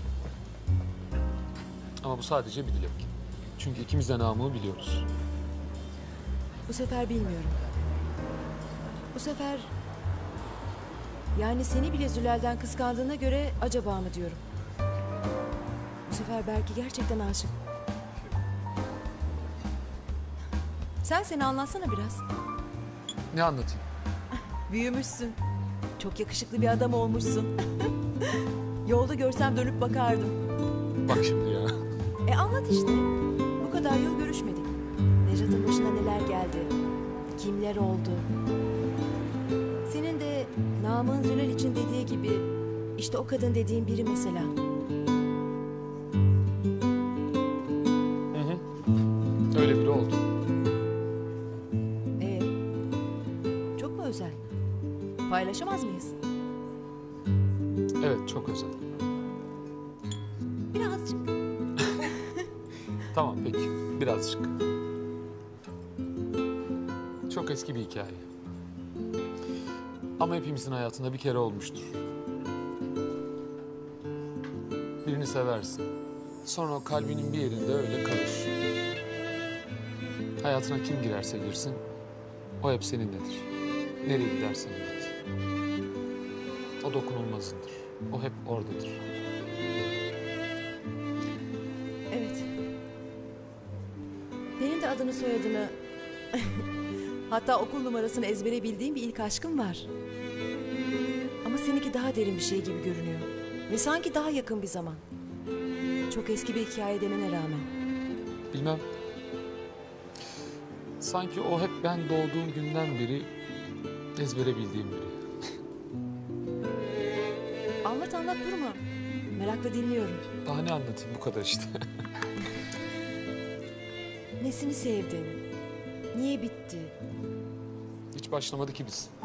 B: Ama bu sadece bir dilek. Çünkü ikimiz de Namık'ı biliyoruz.
D: bu sefer bilmiyorum. Bu sefer... Yani seni bile Zülal'den kıskandığına göre acaba mı diyorum. Bu sefer belki gerçekten aşık. Sen seni anlatsana biraz.
B: Ne anlatayım?
D: Büyümüşsün. Çok yakışıklı bir adam olmuşsun. Yolda görsem dönüp bakardım.
B: Bak şimdi ya.
D: E anlat işte. Bu kadar yıl görüşmedik. Nejat'ın başına neler geldi? Kimler oldu? Senin de Namık'ın Zülal için dediği gibi işte o kadın dediğin biri mesela.
B: Hı hı. Öyle biri oldu.
D: Ee, çok mu özel? Paylaşamaz mıyız?
B: Evet, çok özel.
D: Birazcık.
B: Tamam peki, birazcık. Çok eski bir hikaye. Ama hepimizin hayatında bir kere olmuştur. Birini seversin. Sonra o kalbinin bir yerinde öyle kalır. Hayatına kim girerse girsin, o hep seninledir. Nereye gidersen git. O dokunulmazındır. O hep oradadır.
D: Evet. Benim de adını soyadını... Hatta okul numarasını ezbere bildiğim bir ilk aşkım var. Ama seninki daha derin bir şey gibi görünüyor. Ve sanki daha yakın bir zaman. Çok eski bir hikaye demene rağmen.
B: Bilmem. Sanki o hep ben doğduğum günden beri ezbere bildiğim biri.
D: Anlat anlat durma. Merakla dinliyorum.
B: Daha ne anlatayım, bu kadar işte.
D: Nesini sevdin? Niye bitti?
B: Hiç başlamadı ki biz.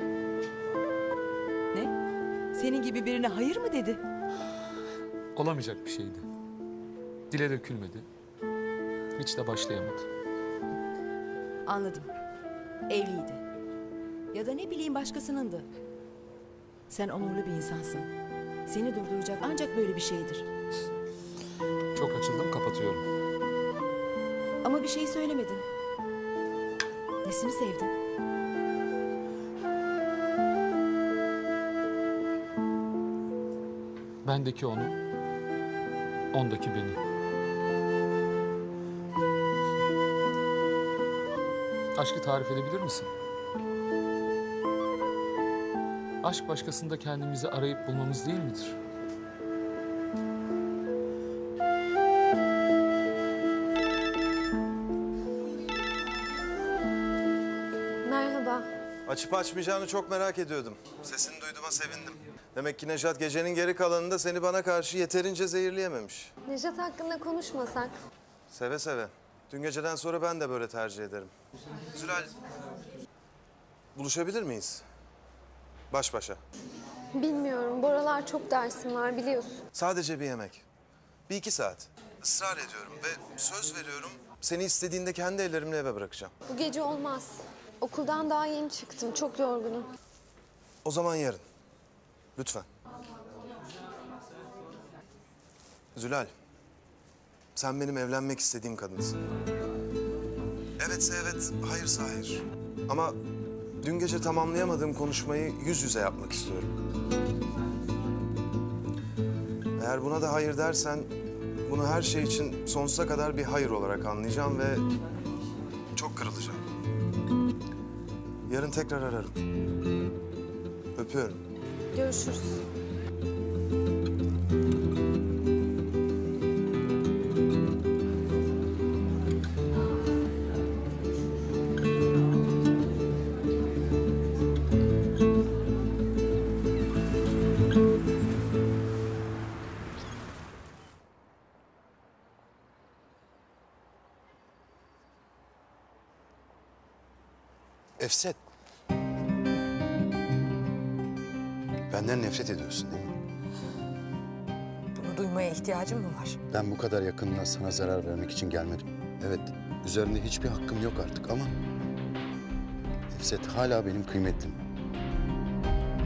D: Ne? Senin gibi birine hayır mı dedi?
B: Olamayacak bir şeydi. Dile dökülmedi. Hiç de başlayamadı.
D: Anladım. Evliydi. Ya da ne bileyim başkasınındı. Sen onurlu bir insansın. Seni durduracak ancak böyle bir şeydir.
B: Çok açıldım, kapatıyorum.
D: Ama bir şey söylemedin. Nesini sevdin?
B: Bendeki onu, ondaki beni. Aşkı tarif edebilir misin? Aşk başkasında kendimizi arayıp bulmamız değil midir?
I: Merhaba.
C: Açıp açmayacağını çok merak ediyordum. Sesini duyduğuma sevindim. Demek ki Nejat gecenin geri kalanında seni bana karşı yeterince zehirleyememiş.
I: Nejat hakkında konuşmasak.
C: Seve seve. Dün geceden sonra ben de böyle tercih ederim. Zülal, buluşabilir miyiz? Baş başa.
I: Bilmiyorum. Bu aralar çok dersim var biliyorsun.
C: Sadece bir yemek. Bir iki saat. Israr ediyorum ve söz veriyorum seni istediğinde kendi ellerimle eve bırakacağım.
I: Bu gece olmaz. Okuldan daha yeni çıktım. Çok yorgunum.
C: O zaman yarın. Lütfen. Zülal, sen benim evlenmek istediğim kadınsın. Evetse evet, hayırsa hayır. Ama dün gece tamamlayamadığım konuşmayı yüz yüze yapmak istiyorum. Eğer buna da hayır dersen, bunu her şey için sonsuza kadar bir hayır olarak anlayacağım ve çok kırılacağım. Yarın tekrar ararım. Öpüyorum.
I: Görüşürüz.
H: Efset. Benden nefret ediyorsun değil mi?
P: Bunu duymaya ihtiyacın mı var?
H: Ben bu kadar yakınına sana zarar vermek için gelmedim. Evet, üzerinde hiçbir hakkım yok artık ama... Efset hala benim kıymetlim.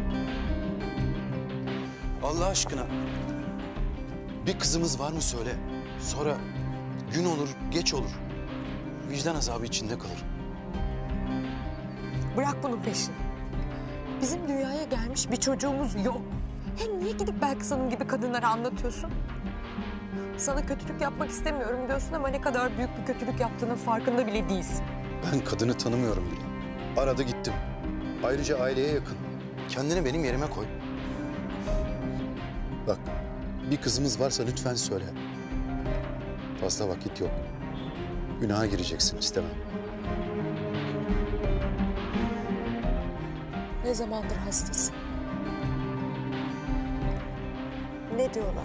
H: Allah aşkına. Bir kızımız var mı söyle. Sonra gün olur, geç olur. Vicdan azabı içinde kalır.
P: Bırak bunun peşini. Bizim dünyaya gelmiş bir çocuğumuz yok. Hem niye gidip Belkıs Hanım gibi kadınlara anlatıyorsun? Sana kötülük yapmak istemiyorum diyorsun ama ne kadar büyük bir kötülük yaptığının farkında bile değilsin.
H: Ben kadını tanımıyorum bile. Aradı gittim. Ayrıca aileye yakın. Kendini benim yerime koy. Bak, bir kızımız varsa lütfen söyle. Fazla vakit yok. Günaha gireceksin, istemem.
P: Ne zamandır hastasın? Ne diyorlar?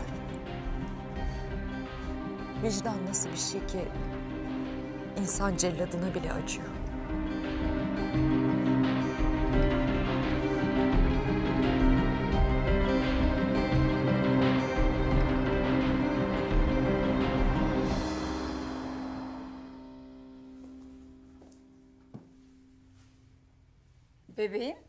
P: Vicdan nasıl bir şey ki insan celladına bile acıyor.
F: Bebeğim,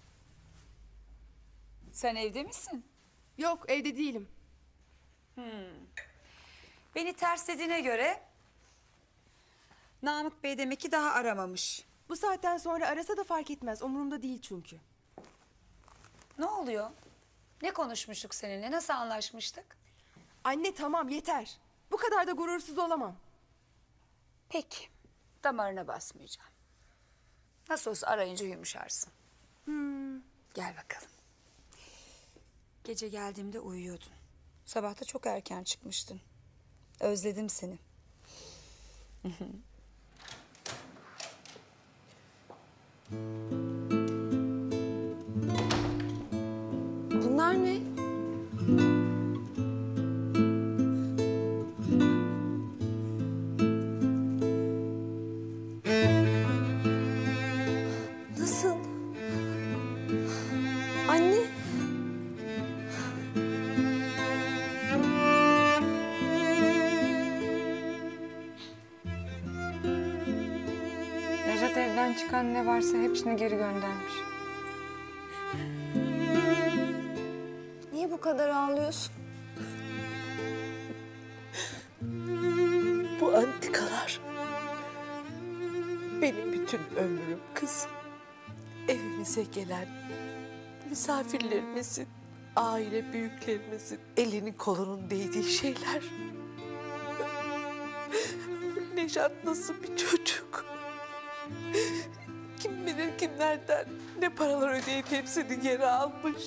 F: sen evde misin?
G: Yok, evde değilim.
F: Hmm. Beni terslediğine göre Namık Bey demek ki daha aramamış.
G: Bu saatten sonra arasa da fark etmez. Umurumda değil çünkü.
F: Ne oluyor? Ne konuşmuştuk seninle? Nasıl anlaşmıştık?
G: Anne tamam yeter. Bu kadar da gurursuz olamam.
F: Peki. Damarına basmayacağım. Nasıl olsa arayınca yumuşarsın.
G: Hmm.
F: Gel bakalım. Gece geldiğimde uyuyordun. Sabah da çok erken çıkmıştın. Özledim seni.
I: Bunlar ne? Nasıl? Anne.
K: Nejat evden çıkan ne varsa hepsini geri göndermiş.
I: Niye bu kadar ağlıyorsun?
A: Bu antikalar benim bütün ömrüm kızım. Evimize gelen misafirlerimizin, aile büyüklerimizin elinin kolunun değdiği şeyler. Nejat nasıl bir çocuk? Kim bilir kimlerden ne paralar ödeyip hepsini geri almış.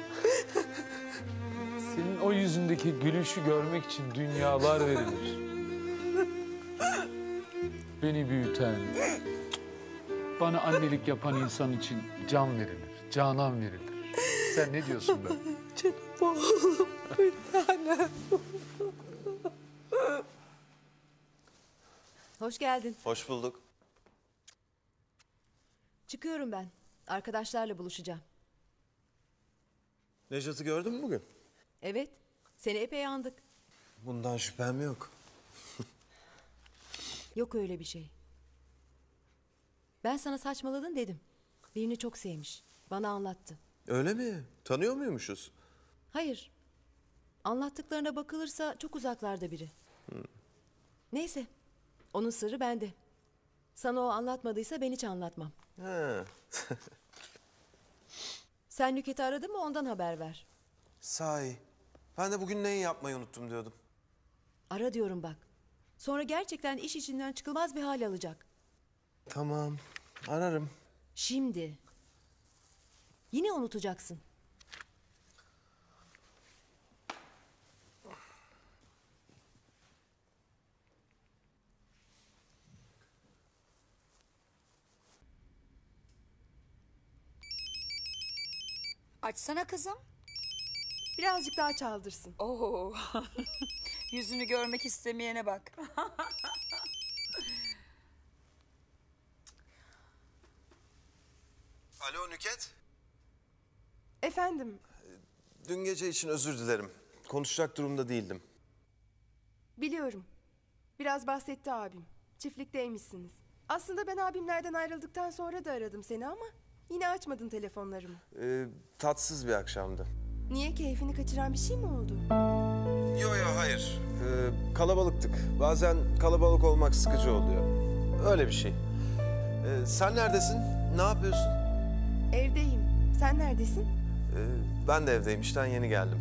B: Senin o yüzündeki gülüşü görmek için dünyalar verilir. Beni büyüten, bana annelik yapan insan için can verilir, canan verilir. Sen ne diyorsun be?
A: Canım oğlum, bir tanem.
D: Hoş geldin.
C: Hoş bulduk.
D: Çıkıyorum ben. Arkadaşlarla buluşacağım.
C: Nejat'ı gördün mü bugün?
D: Evet. Seni epey andık.
C: Bundan şüphem yok.
D: Yok öyle bir şey. Ben sana saçmaladın dedim. Birini çok sevmiş. Bana anlattı.
C: Öyle mi? Tanıyor muymuşuz?
D: Hayır. Anlattıklarına bakılırsa çok uzaklarda biri.
C: Hmm.
D: Neyse. Onun sırrı bende. Sana o anlatmadıysa ben hiç anlatmam.
C: He.
D: Sen Nükhet'i aradın mı ondan haber ver.
C: Sahi. Ben de bugün neyi yapmayı unuttum diyordum.
D: Ara diyorum bak. Sonra gerçekten iş içinden çıkılmaz bir hal alacak.
C: Tamam. Ararım.
D: Şimdi. Yine unutacaksın.
F: Açsana kızım.
G: Birazcık daha çaldırsın.
F: Oo. Yüzünü görmek istemeyene bak.
C: Alo Nüket.
G: Efendim,
C: Dün gece için özür dilerim. Konuşacak durumda değildim.
G: biliyorum. Biraz bahsetti abim. Çiftlikteymişsiniz. Aslında ben abimlerden ayrıldıktan sonra da aradım seni ama yine açmadın telefonlarımı.
C: Ee, tatsız bir akşamdı.
G: Niye, keyfini kaçıran bir şey mi oldu?
C: Yo yo hayır. Ee, kalabalıktık. Bazen kalabalık olmak sıkıcı oluyor. Öyle bir şey. Ee, sen neredesin? Ne yapıyorsun?
G: Evdeyim. Sen neredesin?
C: Ee, ben de evdeyim. İşten yeni geldim.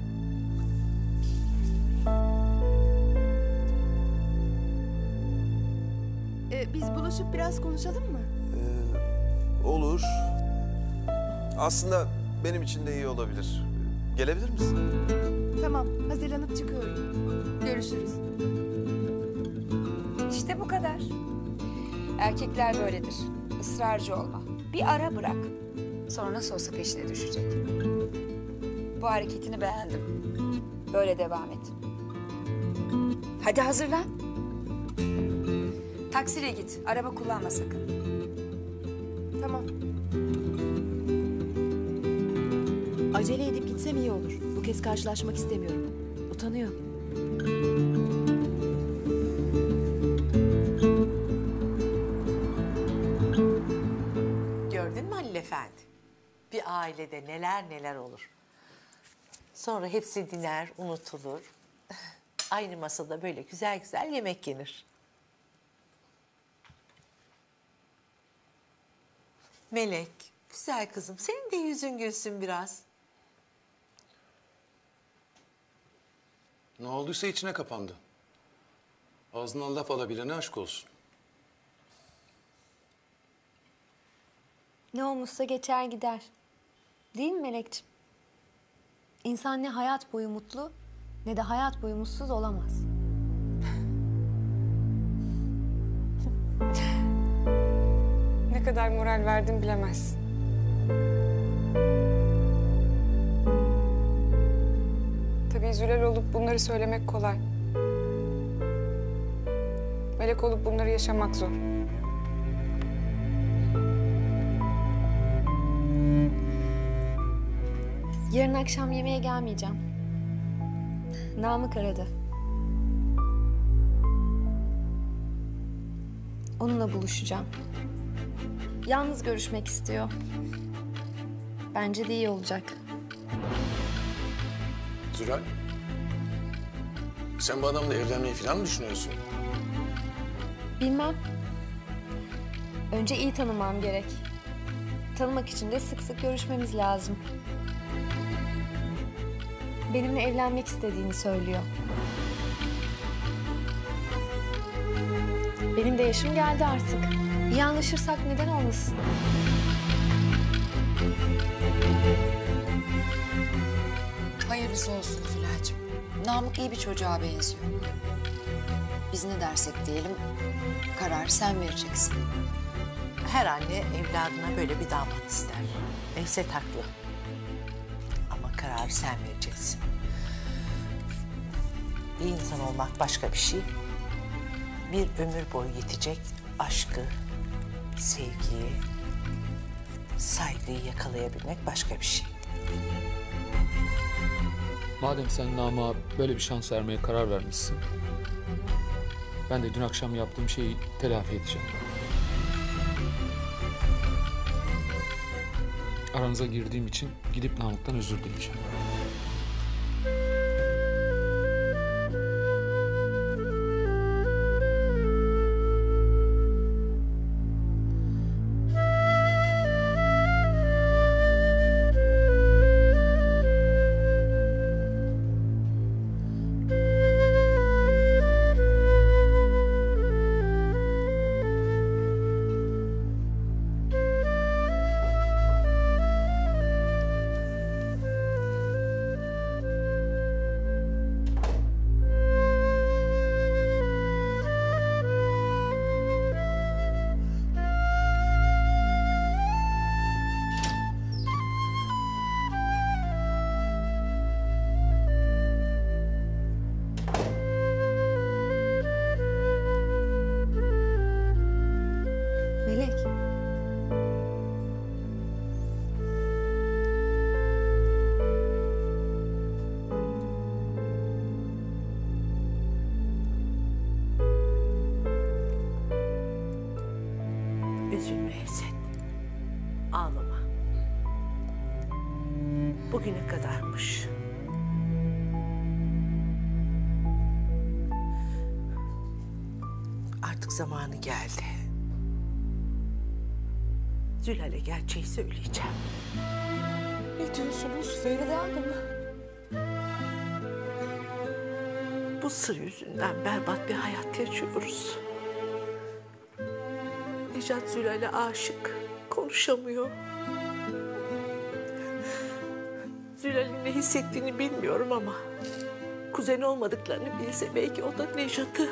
G: Ee, biz buluşup biraz konuşalım mı?
C: Ee, olur. Aslında benim için de iyi olabilir. Gelebilir misin?
G: Tamam, hazırlanıp çıkıyorum. Görüşürüz.
F: İşte bu kadar. Erkekler böyledir. Israrcı olma. Bir ara bırak. Sonra nasıl olsa peşine düşecek. Bu hareketini beğendim. Böyle devam et. Hadi hazırlan. Taksiyle git. Araba kullanma sakın.
G: Tamam.
D: Acele edip gitsem iyi olur. Bu kez karşılaşmak istemiyorum. Utanıyor.
A: Gördün mü Halil Efendi? Bir ailede neler neler olur. Sonra hepsi diner, unutulur. Aynı masada böyle güzel güzel yemek yenir. Melek, güzel kızım, senin de yüzün gülsün biraz.
L: Ne olduysa içine kapandı. Ağzından laf alabilene aşk olsun.
I: Ne olmuşsa geçer gider. Değil mi Melekciğim? İnsan ne hayat boyu mutlu ne de hayat boyu mutsuz olamaz.
K: Ne kadar moral verdim bilemezsin. Tabii Zülal olup bunları söylemek kolay. Melek olup bunları yaşamak zor.
I: Yarın akşam yemeğe gelmeyeceğim. Namık aradı. Onunla buluşacağım. Yalnız görüşmek istiyor. Bence de iyi olacak.
L: Zülal, sen bu adamla evlenmeyi falan mı düşünüyorsun?
I: Bilmem. Önce iyi tanımam gerek. Tanımak için de sık sık görüşmemiz lazım. Benimle evlenmek istediğini söylüyor. Benim de yaşım geldi artık. İyi anlaşırsak neden olmasın?
F: Hayırlısı olsun Zülal'cığım. Namık iyi bir çocuğa benziyor. Biz ne dersek diyelim, kararı sen vereceksin.
A: Her anne evladına böyle bir damat ister. Neyse haklı. Ama kararı sen vereceksin. İyi insan olmak başka bir şey. Bir ömür boyu yetecek aşkı, sevgiyi, saygıyı yakalayabilmek başka bir şey.
B: Madem sen Namık'a böyle bir şans vermeye karar vermişsin, ben de dün akşam yaptığım şeyi telafi edeceğim. Aranıza girdiğim için gidip Namık'tan özür dileyeceğim.
A: Bugüne kadarmış. Artık zamanı geldi. Zülal'e gerçeği söyleyeceğim.
P: Ne diyorsunuz Feride Hanım?
A: Bu sır yüzünden berbat bir hayat yaşıyoruz. Necat Zülal'e aşık, konuşamıyor. Zülal'in ne hissettiğini bilmiyorum ama kuzen olmadıklarını bilse belki o da Nejat'ı.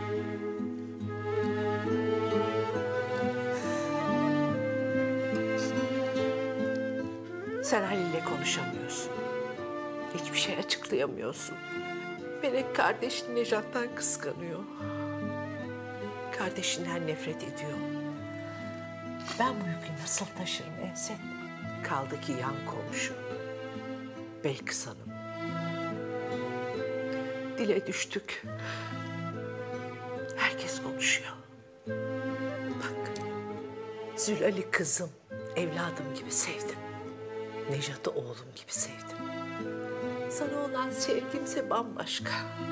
A: Sen Halil'le konuşamıyorsun. Hiçbir şey açıklayamıyorsun. Melek kardeşini Nejat'tan kıskanıyor. Kardeşinden nefret ediyor. Ben bu yükü nasıl taşırım Enset? Kaldı ki yan komşu. Belkıs Hanım. Dile düştük. Herkes konuşuyor. Bak, Zülal'i kızım, evladım gibi sevdim. Nejat'ı oğlum gibi sevdim. Sana olan sevgimse bambaşka.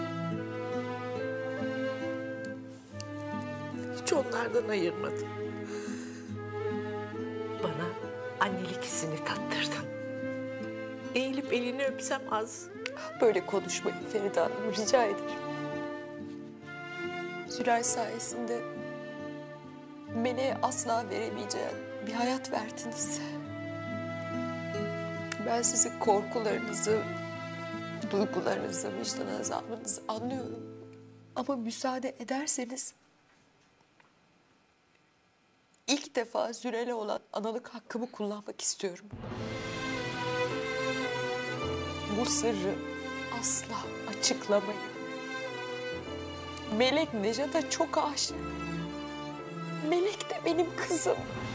A: Hiç onlardan ayırmadım. Bana annelik hissini tattırdın. Eğilip elini öpsem az.
P: Böyle konuşmayın Feride Hanım, rica ederim. Zülal sayesinde Meleğe asla veremeyeceğim bir hayat verdiniz. Ben sizin korkularınızı, duygularınızı, vicdan azabınızı anlıyorum. Ama müsaade ederseniz ilk defa Zülal'e olan analık hakkımı kullanmak istiyorum. Bu sırrı asla açıklamayın. Melek Nejat'a çok aşık. Melek de benim kızım.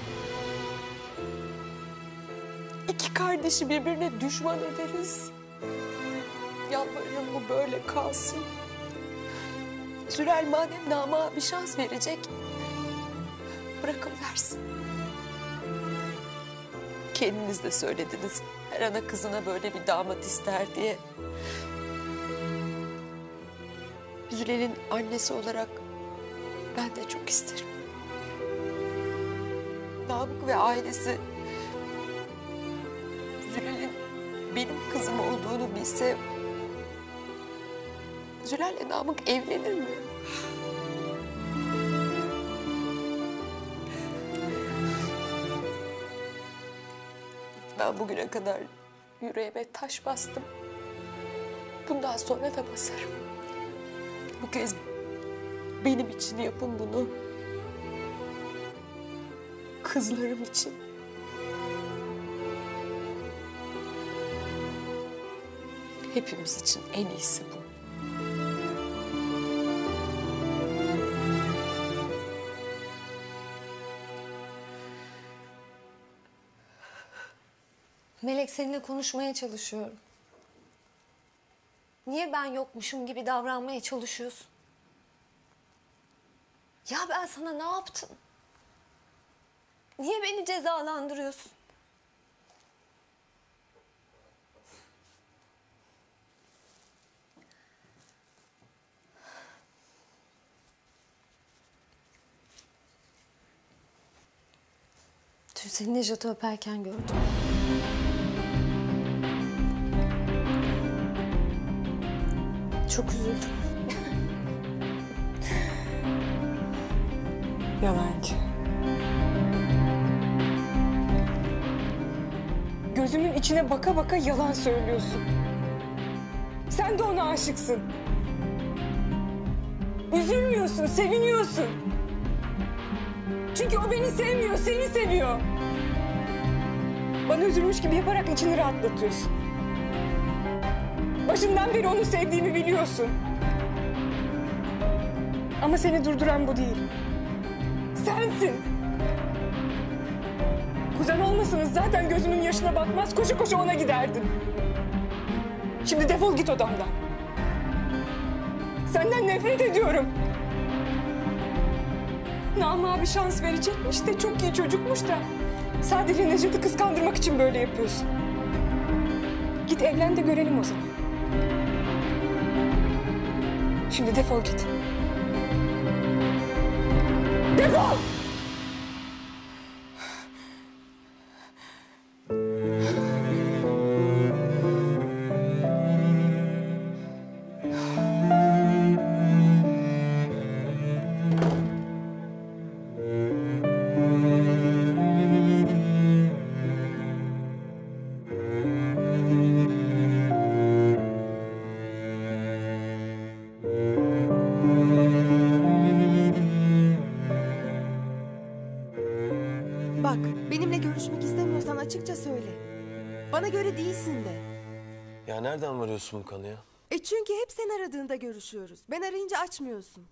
P: İki kardeşi birbirine düşman ederiz. Yalvarırım bu böyle kalsın. Zülal madem Namık'a bir şans verecek, bırakın versin. Kendiniz de söylediniz. Her ana kızına böyle bir damat ister diye. Zülal'in annesi olarak ben de çok isterim. Namık ve ailesi Zülal'in benim kızım olduğunu bilse Zülal'le Namık evlenir mi? Ben bugüne kadar yüreğime taş bastım. Bundan sonra da basarım. Bu kez benim için yapın bunu. Kızlarım için. Hepimiz için en iyisi bu.
I: Melek, seninle konuşmaya çalışıyorum. Niye ben yokmuşum gibi davranmaya çalışıyorsun? Ya ben sana ne yaptım? Niye beni cezalandırıyorsun? Dün seni Nejat'ı öperken gördüm. Çok üzüldüm.
K: Yalancı. Gözümün içine baka baka yalan söylüyorsun. Sen de ona aşıksın. Üzülmüyorsun, seviniyorsun. Çünkü o beni sevmiyor, seni seviyor. Bana üzülmüş gibi yaparak içini rahatlatıyorsun. Başından beri onu sevdiğimi biliyorsun. Ama seni durduran bu değil. Sensin. Kuzen olmasanız zaten gözümün yaşına bakmaz, koşu koşu ona giderdin. Şimdi defol git odamdan. Senden nefret ediyorum. Namık'a bir şans verecekmiş de çok iyi çocukmuş da sadece Nejat'ı kıskandırmak için böyle yapıyorsun. Git evlen de görelim o zaman. Şimdi defol git. Defol!
G: Bak, benimle görüşmek istemiyorsan açıkça söyle. Bana göre değilsin de.
C: Ya nereden varıyorsun bu konuya?
G: E çünkü hep sen aradığında görüşüyoruz. Ben arayınca açmıyorsun.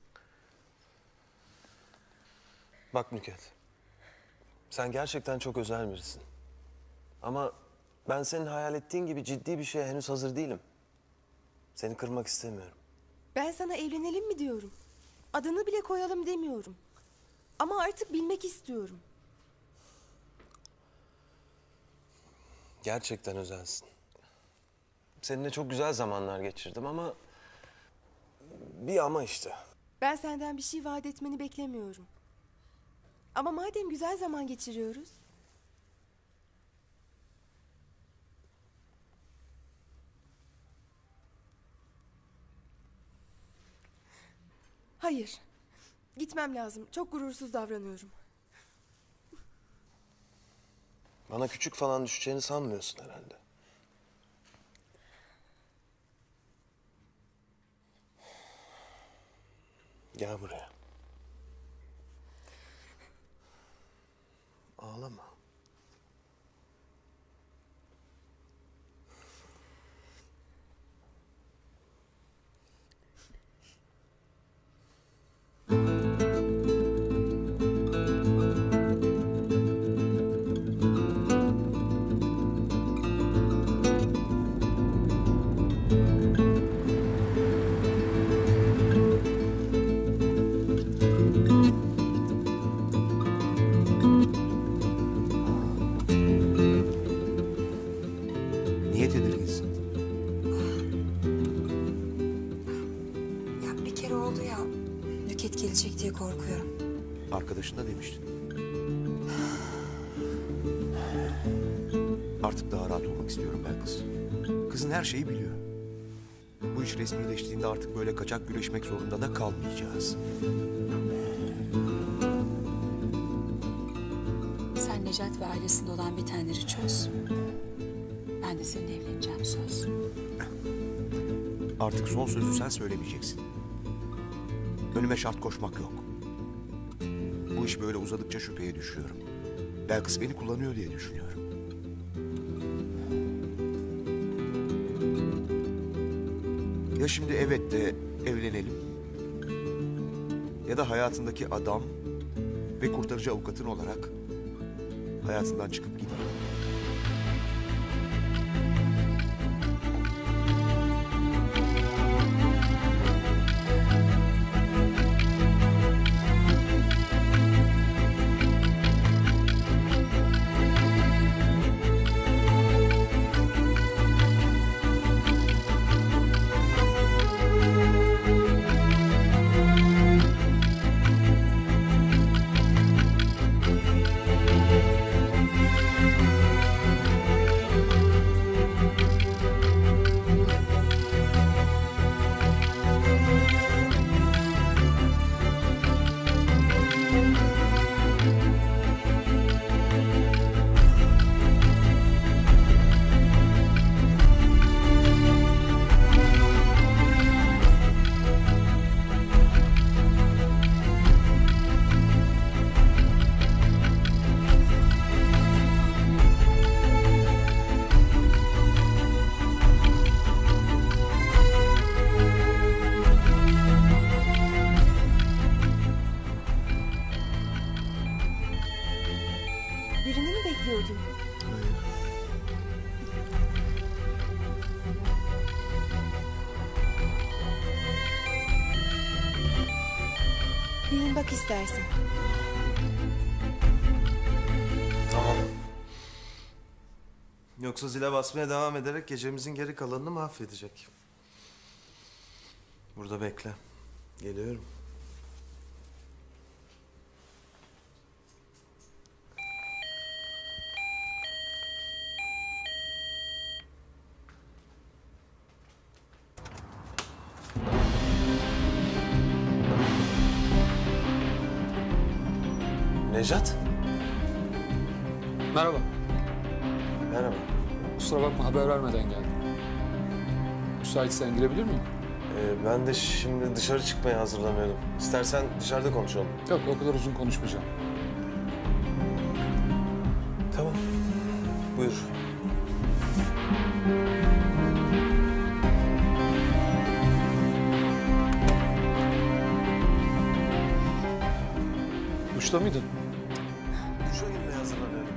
C: Bak Nükhet. Sen gerçekten çok özel birisin. Ama ben senin hayal ettiğin gibi ciddi bir şeye henüz hazır değilim. Seni kırmak istemiyorum.
G: Ben sana evlenelim mi diyorum. Adını bile koyalım demiyorum. Ama artık bilmek istiyorum.
C: Gerçekten özelsin. Seninle çok güzel zamanlar geçirdim ama... bir ama işte.
G: Ben senden bir şey vaat etmeni beklemiyorum. Ama madem güzel zaman geçiriyoruz... Hayır. Gitmem lazım. Çok gurursuz davranıyorum.
C: Bana küçük falan düşeceğini sanmıyorsun herhalde. Gel buraya. Ağlama.
E: Niye tedirginsin?
F: Ya bir kere oldu ya. Nüket gelecek diye korkuyorum.
E: Arkadaşın da demiştin. Artık daha rahat olmak istiyorum ben kız. Kızın her şeyi biliyor. Bu iş resmileştiğinde artık böyle kaçak güreşmek zorunda da kalmayacağız.
F: Sen Necat ve ailesinde olan bitenleri çöz. Ben de seninle evleneceğim, söz.
E: Artık son sözü sen söylemeyeceksin. Önüme şart koşmak yok. Bu iş böyle uzadıkça şüpheye düşüyorum. Belkıs beni kullanıyor diye düşünüyorum. Ya şimdi evet de evlenelim. Ya da hayatındaki adam ve kurtarıcı avukatın olarak hayatından çıkıp gideyim.
G: Birini mi bekliyordun? Bilin bak istersen.
C: Tamam. Yoksa zile basmaya devam ederek gecemizin geri kalanını mahvedecek. Burada bekle. Geliyorum. Nejat.
B: Merhaba.
C: Merhaba.
B: Kusura bakma, haber vermeden geldim. Müsaitsen girebilir miyim?
C: Ee, ben de şimdi dışarı çıkmaya hazırlanıyordum. İstersen dışarıda konuşalım.
B: Yok, o kadar uzun konuşmayacağım.
C: Tamam. Buyur.
B: Duşta mıydın?
C: Duşa girmeye hazırlanıyorum.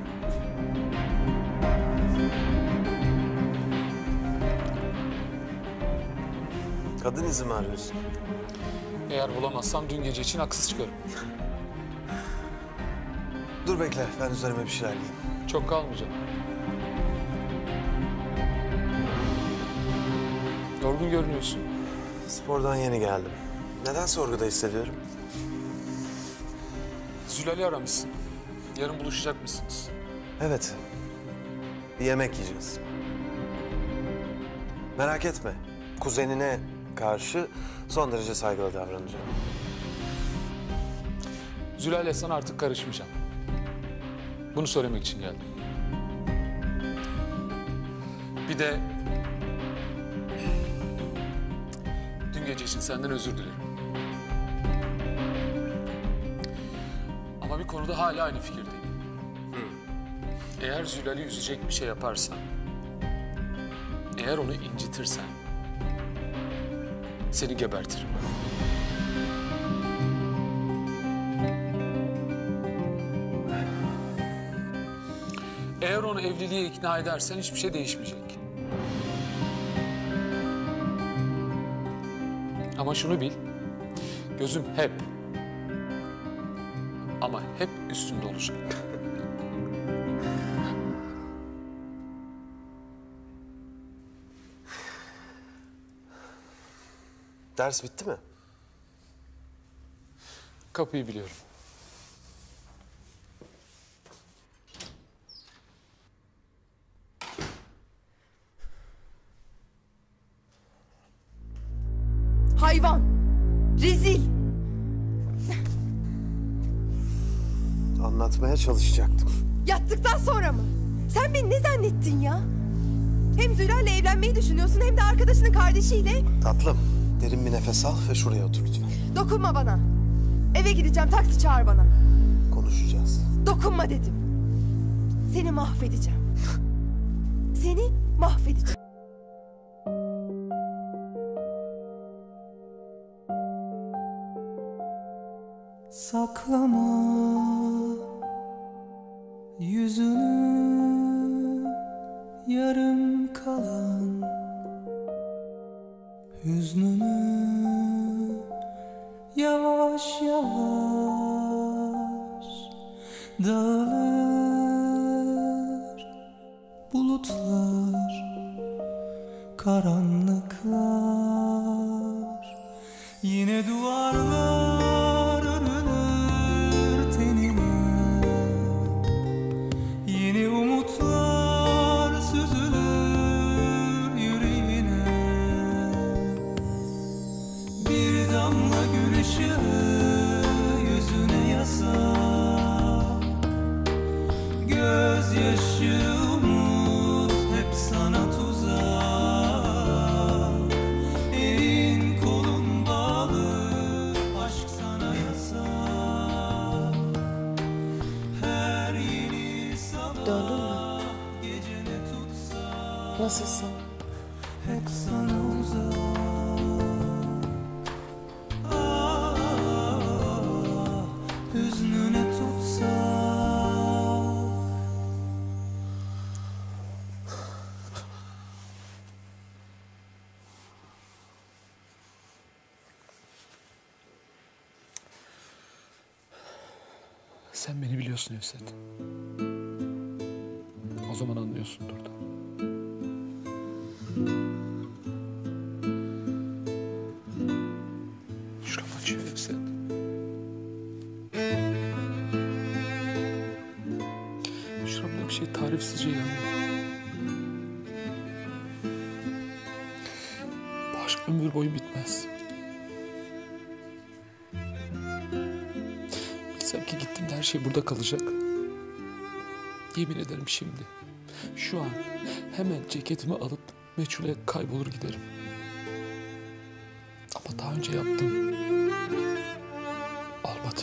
C: Kadın izi mi arıyorsun?
B: Eğer bulamazsam dün gece için haksız çıkarım.
C: Dur bekle, ben üzerime bir şeyler giyeyim.
B: Çok kalmayacağım. Yorgun görünüyorsun.
C: Spordan yeni geldim. Neden sorguda hissediyorum?
B: Zülal'i aramışsın. Yarın buluşacak mısınız?
C: Evet. Bir yemek yiyeceğiz. Merak etme. Kuzenine karşı son derece saygılı davranacağım.
B: Zülal'le sana artık karışmayacağım. Bunu söylemek için geldim. Bir de dün gece için senden özür dilerim. Ama bir konuda hala aynı fikirdeyim. Eğer Zülal'i üzecek bir şey yaparsan, eğer onu incitirsen, seni gebertirim. Eğer onu evliliğe ikna edersen hiçbir şey değişmeyecek. Ama şunu bil, gözüm hep ama hep üstünde olacak.
C: Ders bitti mi?
B: Kapıyı biliyorum.
G: Hayvan! Rezil!
C: Anlatmaya çalışacaktım.
G: Yattıktan sonra mı? Sen beni ne zannettin ya? Hem Zülal'le evlenmeyi düşünüyorsun hem de arkadaşının kardeşiyle.
C: Tatlım, derin bir nefes al ve şuraya otur lütfen.
G: Dokunma bana. Eve gideceğim, taksi çağır bana.
C: Konuşacağız.
G: Dokunma dedim. Seni mahvedeceğim. Seni mahvedeceğim.
J: Saklama yüzünü, yarım kalan hüznünü, yavaş yavaş dağılır bulutlar, karanlıklar, yine duvarlar örülür tenine, yeni umutlar süzülür yüreğine, bir damla gül ışığı yüzüne yasak, gözyaşı umut hep sana tuzak, elin kolun bağlı, aşk sana yasak, her yeni sabah
A: Döndün mü?
J: gecene tutsak,
A: Nasılsın?
J: hep sana uzak. Ah, hüznüne tutsak.
B: Sen beni biliyorsun Evset. O zaman anlıyorsundur da. Şuram acıyor hep sen. Şuramda bir şey tarifsizce yanıyor. Bu aşk ömür boyu bitmez. Bilsem ki gittiğimde her şey burada kalacak. Yemin ederim şimdi, şu an hemen ceketimi alıp meçhule kaybolur giderim. Ama daha önce yaptım. Olmadı.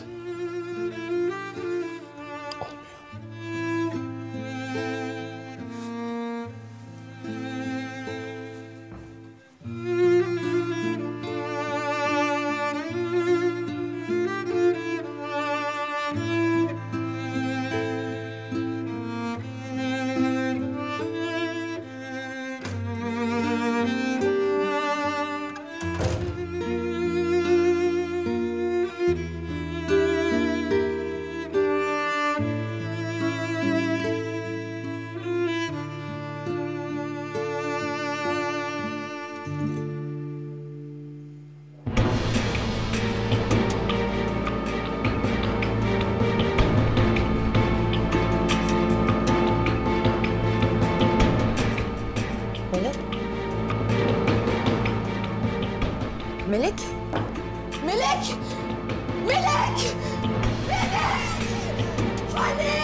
P: Melek? Melek! Melek! Melek! Hani!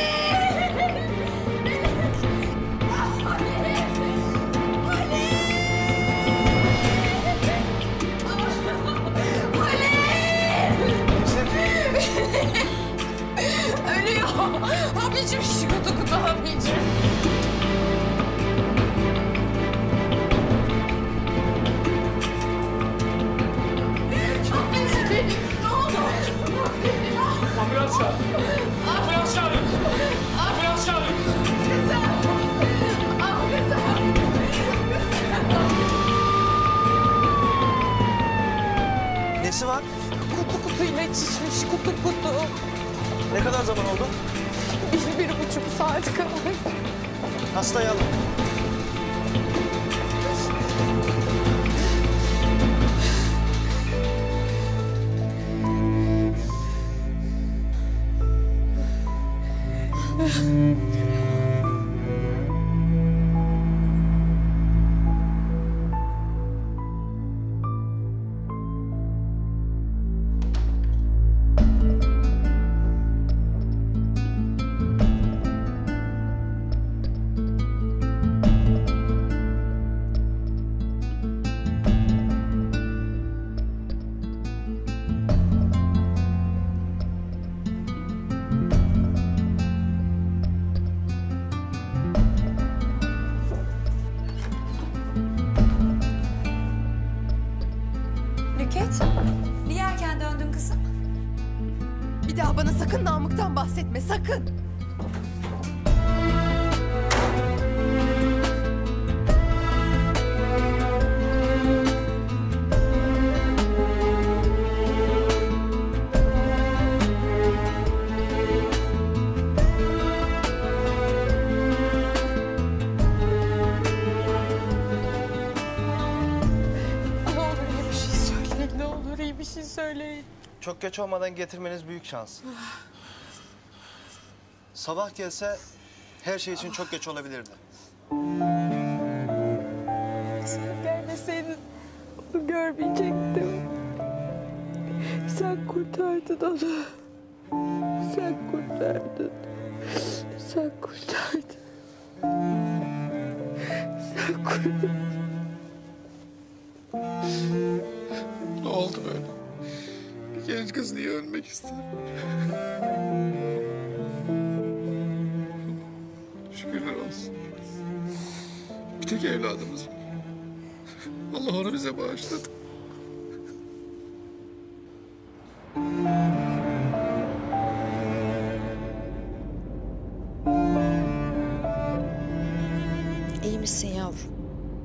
P: Ölüyor. Abicim şu kutu kutu abicim.
B: Ambulans çağır. Ambulans çağırın. Ambulans çağırın.
T: Nesi var?
P: Kutu kutuyla çişmiş kutu kutu.
T: Ne kadar zaman oldu?
P: Bir, bir buçuk saat kadar.
T: Hastayı alın.
F: Nüket, niye erken döndün kızım?
P: Bir daha bana sakın Namık'tan bahsetme, sakın. Ne olur iyi bir şey söyleyin, ne olur iyi bir şey söyleyin.
T: Çok geç olmadan getirmeniz büyük şans. Sabah gelse her şey için çok geç olabilirdi.
G: Sen gelmeseydin onu görmeyecektim. Sen kurtardın onu. Sen kurtardın. Sen kurtardın. Sen kurtardın.
L: Ne oldu böyle? Bir genç kız niye ölmek ister? Şükürler olsun. Bir tek evladımız var. Allah onu bize bağışladı.
P: İyi misin yavrum?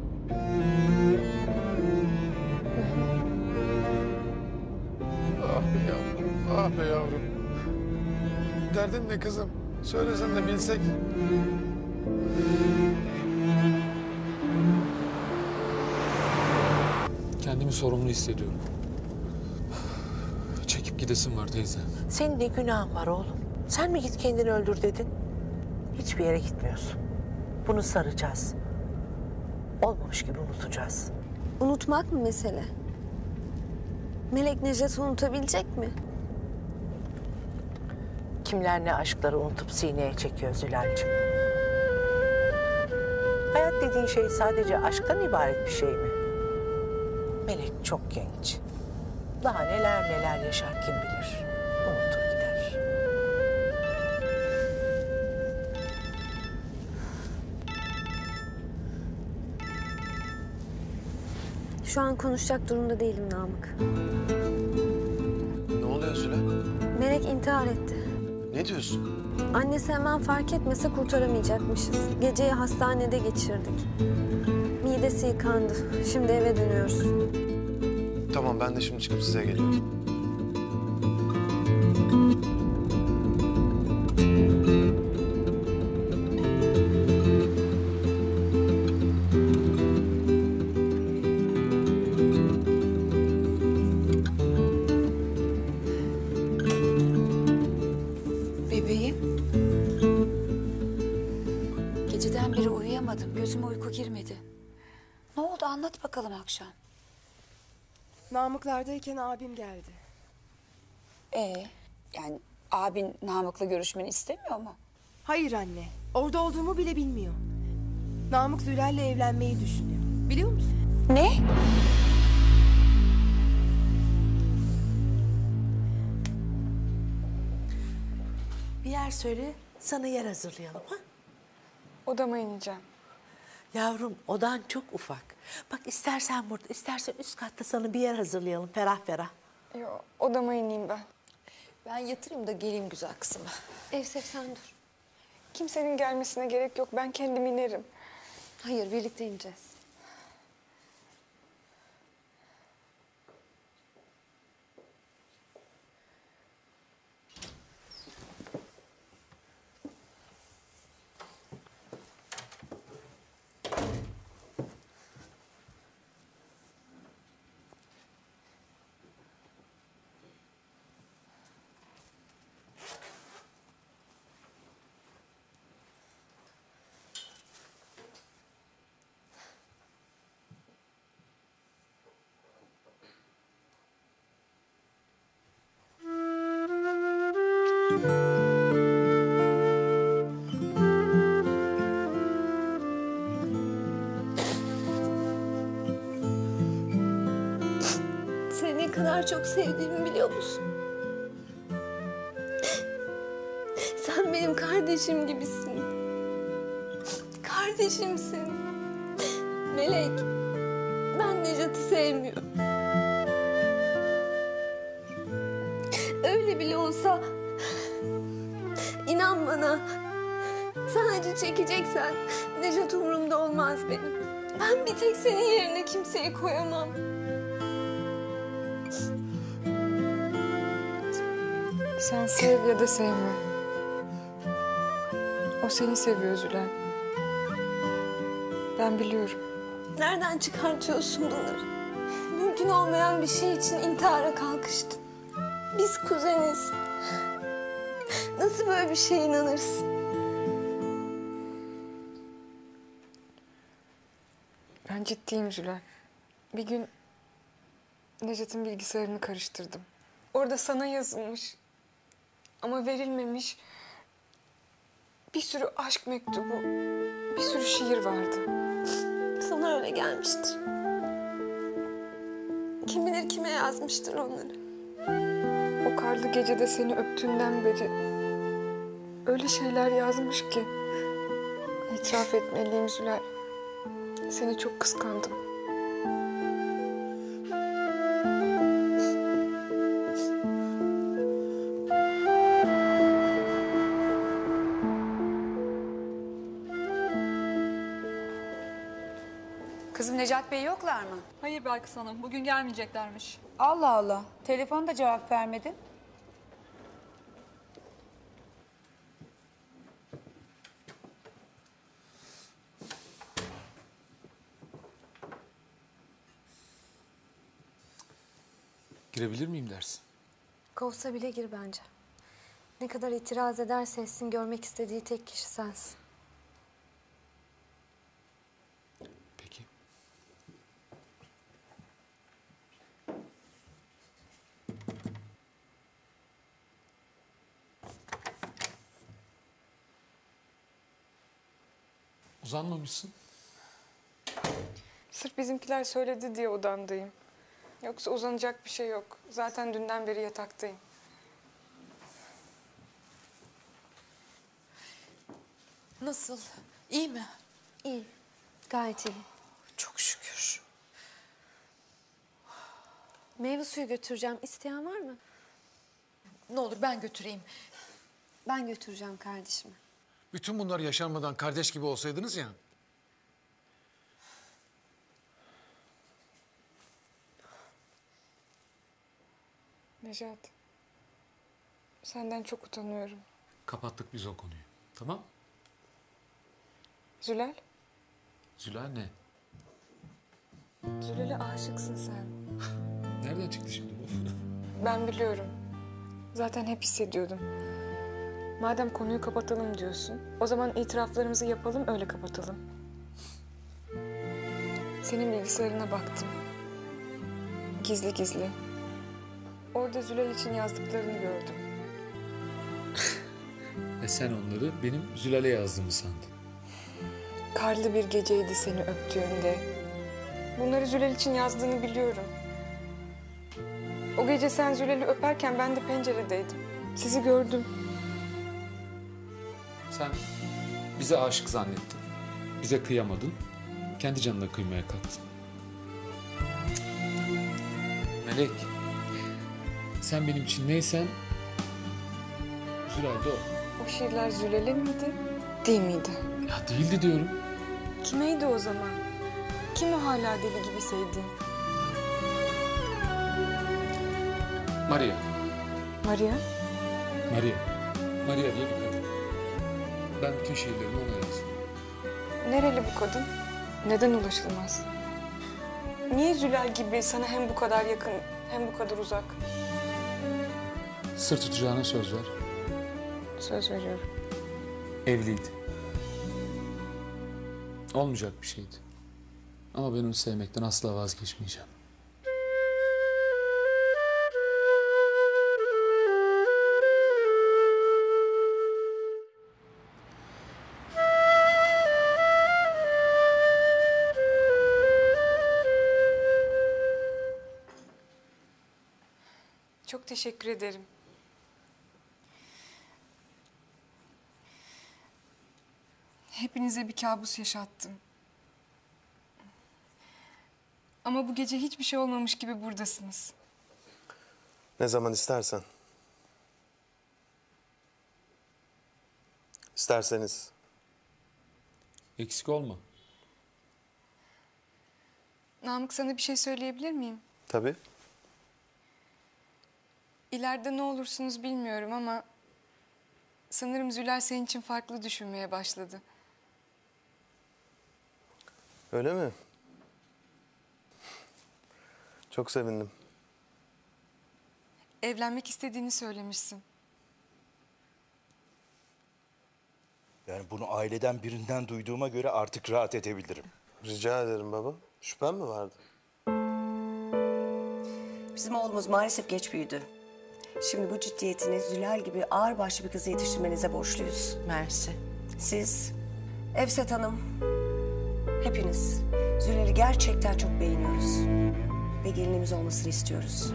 L: Ah be yavrum, ah be yavrum. Derdin ne kızım? Söylesen de bilsek.
B: sorumlu hissediyorum. Çekip gidesim var teyze.
A: Senin ne günahın var oğlum? Sen mi git kendini öldür dedin? Hiçbir yere gitmiyorsun. Bunu saracağız. Olmamış gibi unutacağız.
I: Unutmak mı mesele? Melek Necdet'i unutabilecek mi?
A: Kimler ne aşkları unutup sineye çekiyor Zülal'cığım. Hayat dediğin şey sadece aşktan ibaret bir şey mi? Melek çok genç. Daha neler neler yaşar kim bilir. Unutur gider.
I: Şu an konuşacak durumda değilim Namık.
C: Ne oluyor Zülal?
I: Melek intihar etti.
C: Ne diyorsun?
I: Annesi hemen fark etmese kurtaramayacakmışız. Geceyi hastanede geçirdik. Midesi yıkandı. Şimdi eve dönüyoruz.
C: Tamam, ben de şimdi çıkıp size geliyorum.
F: Bebeğim. Geceden beri uyuyamadım. Gözüme uyku girmedi. Ne oldu anlat bakalım akşam.
G: Namıklardayken abim geldi.
F: Ee, yani abin Namık'la görüşmeni istemiyor mu?
G: Hayır anne. Orada olduğumu bile bilmiyor. Namık Zülal'le evlenmeyi düşünüyor. Biliyor musun?
F: Ne?
A: Bir yer söyle, sana yer hazırlayalım ha?
K: Odama ineceğim.
A: Yavrum, odan çok ufak. Bak istersen burada, istersen üst katta sana bir yer hazırlayalım, ferah ferah.
K: Yok, odama ineyim ben.
P: Ben yatırayım da geleyim güzel kızıma.
I: Evsef sen dur.
K: Kimsenin gelmesine gerek yok. Ben kendim inerim.
I: Hayır, birlikte ineceğiz. Seni ne kadar çok sevdiğimi biliyor musun? Sen benim kardeşim gibisin. Kardeşimsin. Melek, ben Necat'ı sevmiyorum. Öyle bile olsa, inan bana, sen acı çekeceksen Necat umurumda olmaz benim. Ben bir tek senin yerine kimseyi koyamam.
K: Sen sev ya da sevme. O seni seviyor Zülal. Ben biliyorum.
I: Nereden çıkartıyorsun bunları? Mümkün olmayan bir şey için intihara kalkıştın. Biz kuzeniz. Nasıl böyle bir şeye inanırsın?
K: Ben ciddiyim Zülal. Bir gün Necat'ın bilgisayarını karıştırdım. Orada sana yazılmış ama verilmemiş bir sürü aşk mektubu, bir sürü şiir vardı.
I: Sana öyle gelmiştir. Kim bilir kime yazmıştır onları.
K: O karlı gecede seni öptüğünden beri öyle şeyler yazmış ki. İtiraf etmeliyim Zülal. Seni çok kıskandım.
F: Kızım Necat Bey yoklar mı?
Q: Hayır Belkıs Hanım, bugün gelmeyeceklermiş.
F: Allah Allah. Telefonda cevap vermedin.
B: Girebilir miyim dersin?
I: Kovsa bile gir bence. Ne kadar itiraz ederse etsin görmek istediği tek kişi sensin.
B: Peki. Uzanmamışsın.
K: Sırf bizimkiler söyledi diye odamdayım. Yoksa uzanacak bir şey yok. Zaten dünden beri yataktayım.
A: Nasıl? İyi mi?
I: İyi. Gayet iyi.
A: Çok şükür.
I: Meyve suyu götüreceğim. İsteyen var mı?
A: Ne olur ben götüreyim.
I: Ben götüreceğim kardeşime.
L: Bütün bunlar yaşanmadan kardeş gibi olsaydınız ya.
K: Nejat, senden çok utanıyorum.
B: Kapattık biz o konuyu. Tamam?
K: Zülal,
B: Zülal ne?
K: Zülal'e aşıksın sen.
B: Nereden çıktı şimdi bu?
K: Ben biliyorum. Zaten hep hissediyordum. Madem konuyu kapatalım diyorsun, o zaman itiraflarımızı yapalım, öyle kapatalım. Senin bilgisayarına baktım. Gizli gizli. Orada Zülal için yazdıklarını gördüm.
B: Ve sen onları benim Zülal'e yazdığımı sandın.
K: Karlı bir geceydi seni öptüğümde. Bunları Zülal için yazdığını biliyorum. O gece sen Zülal'i öperken ben de penceredeydim. Sizi gördüm.
B: Sen bize aşık zannettin. Bize kıyamadın. Kendi canına kıymaya kalktın. Melek. Sen benim için neysen Zülal de o.
K: O şiirler Zülal'e miydi, değil miydi?
B: Ya değildi diyorum.
K: Kimeydi o zaman? Kim o hala deli gibi sevdiğin?
B: Maria.
K: Maria?
B: Maria. Maria diye bir kadın. Ben bütün şiirlerimi ona yazdım.
K: Nereli bu kadın? Neden ulaşılmaz? Niye Zülal gibi sana hem bu kadar yakın hem bu kadar uzak?
B: Sır tutacağına söz ver.
K: Söz veriyorum.
B: Evliydi. Olmayacak bir şeydi. Ama ben onu sevmekten asla vazgeçmeyeceğim.
K: Çok teşekkür ederim. Hepinize bir kabus yaşattım. Ama bu gece hiçbir şey olmamış gibi buradasınız.
C: Ne zaman istersen. İsterseniz.
B: Eksik olma.
K: Namık, sana bir şey söyleyebilir miyim?
C: Tabii.
K: İleride ne olursunuz bilmiyorum ama sanırım Zülal senin için farklı düşünmeye başladı.
C: Öyle mi? Çok sevindim.
K: Evlenmek istediğini söylemişsin.
R: Yani bunu aileden birinden duyduğuma göre artık rahat edebilirim.
C: Rica ederim baba. Şüphen mi vardı?
U: Bizim oğlumuz maalesef geç büyüdü. Şimdi bu ciddiyetini Zülal gibi ağırbaşlı bir kızı yetiştirmenize borçluyuz.
A: Mersi.
U: Siz, Efset Hanım, hepiniz Zülal'i gerçekten çok beğeniyoruz. Ve gelinimiz olmasını istiyoruz.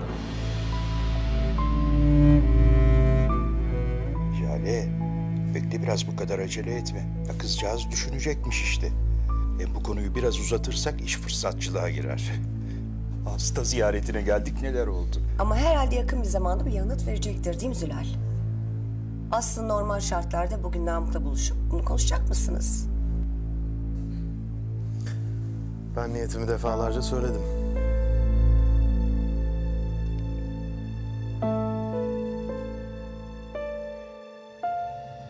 R: Jale, bekle biraz, bu kadar acele etme. Ya kızcağız düşünecekmiş işte. Hem bu konuyu biraz uzatırsak iş fırsatçılığa girer. Hasta ziyaretine geldik, neler oldu?
U: Ama herhalde yakın bir zamanda bir yanıt verecektir değil mi Zülal? Aslında normal şartlarda bugün Namık'la buluşup bunu konuşacak mısınız?
C: Ben niyetimi defalarca söyledim.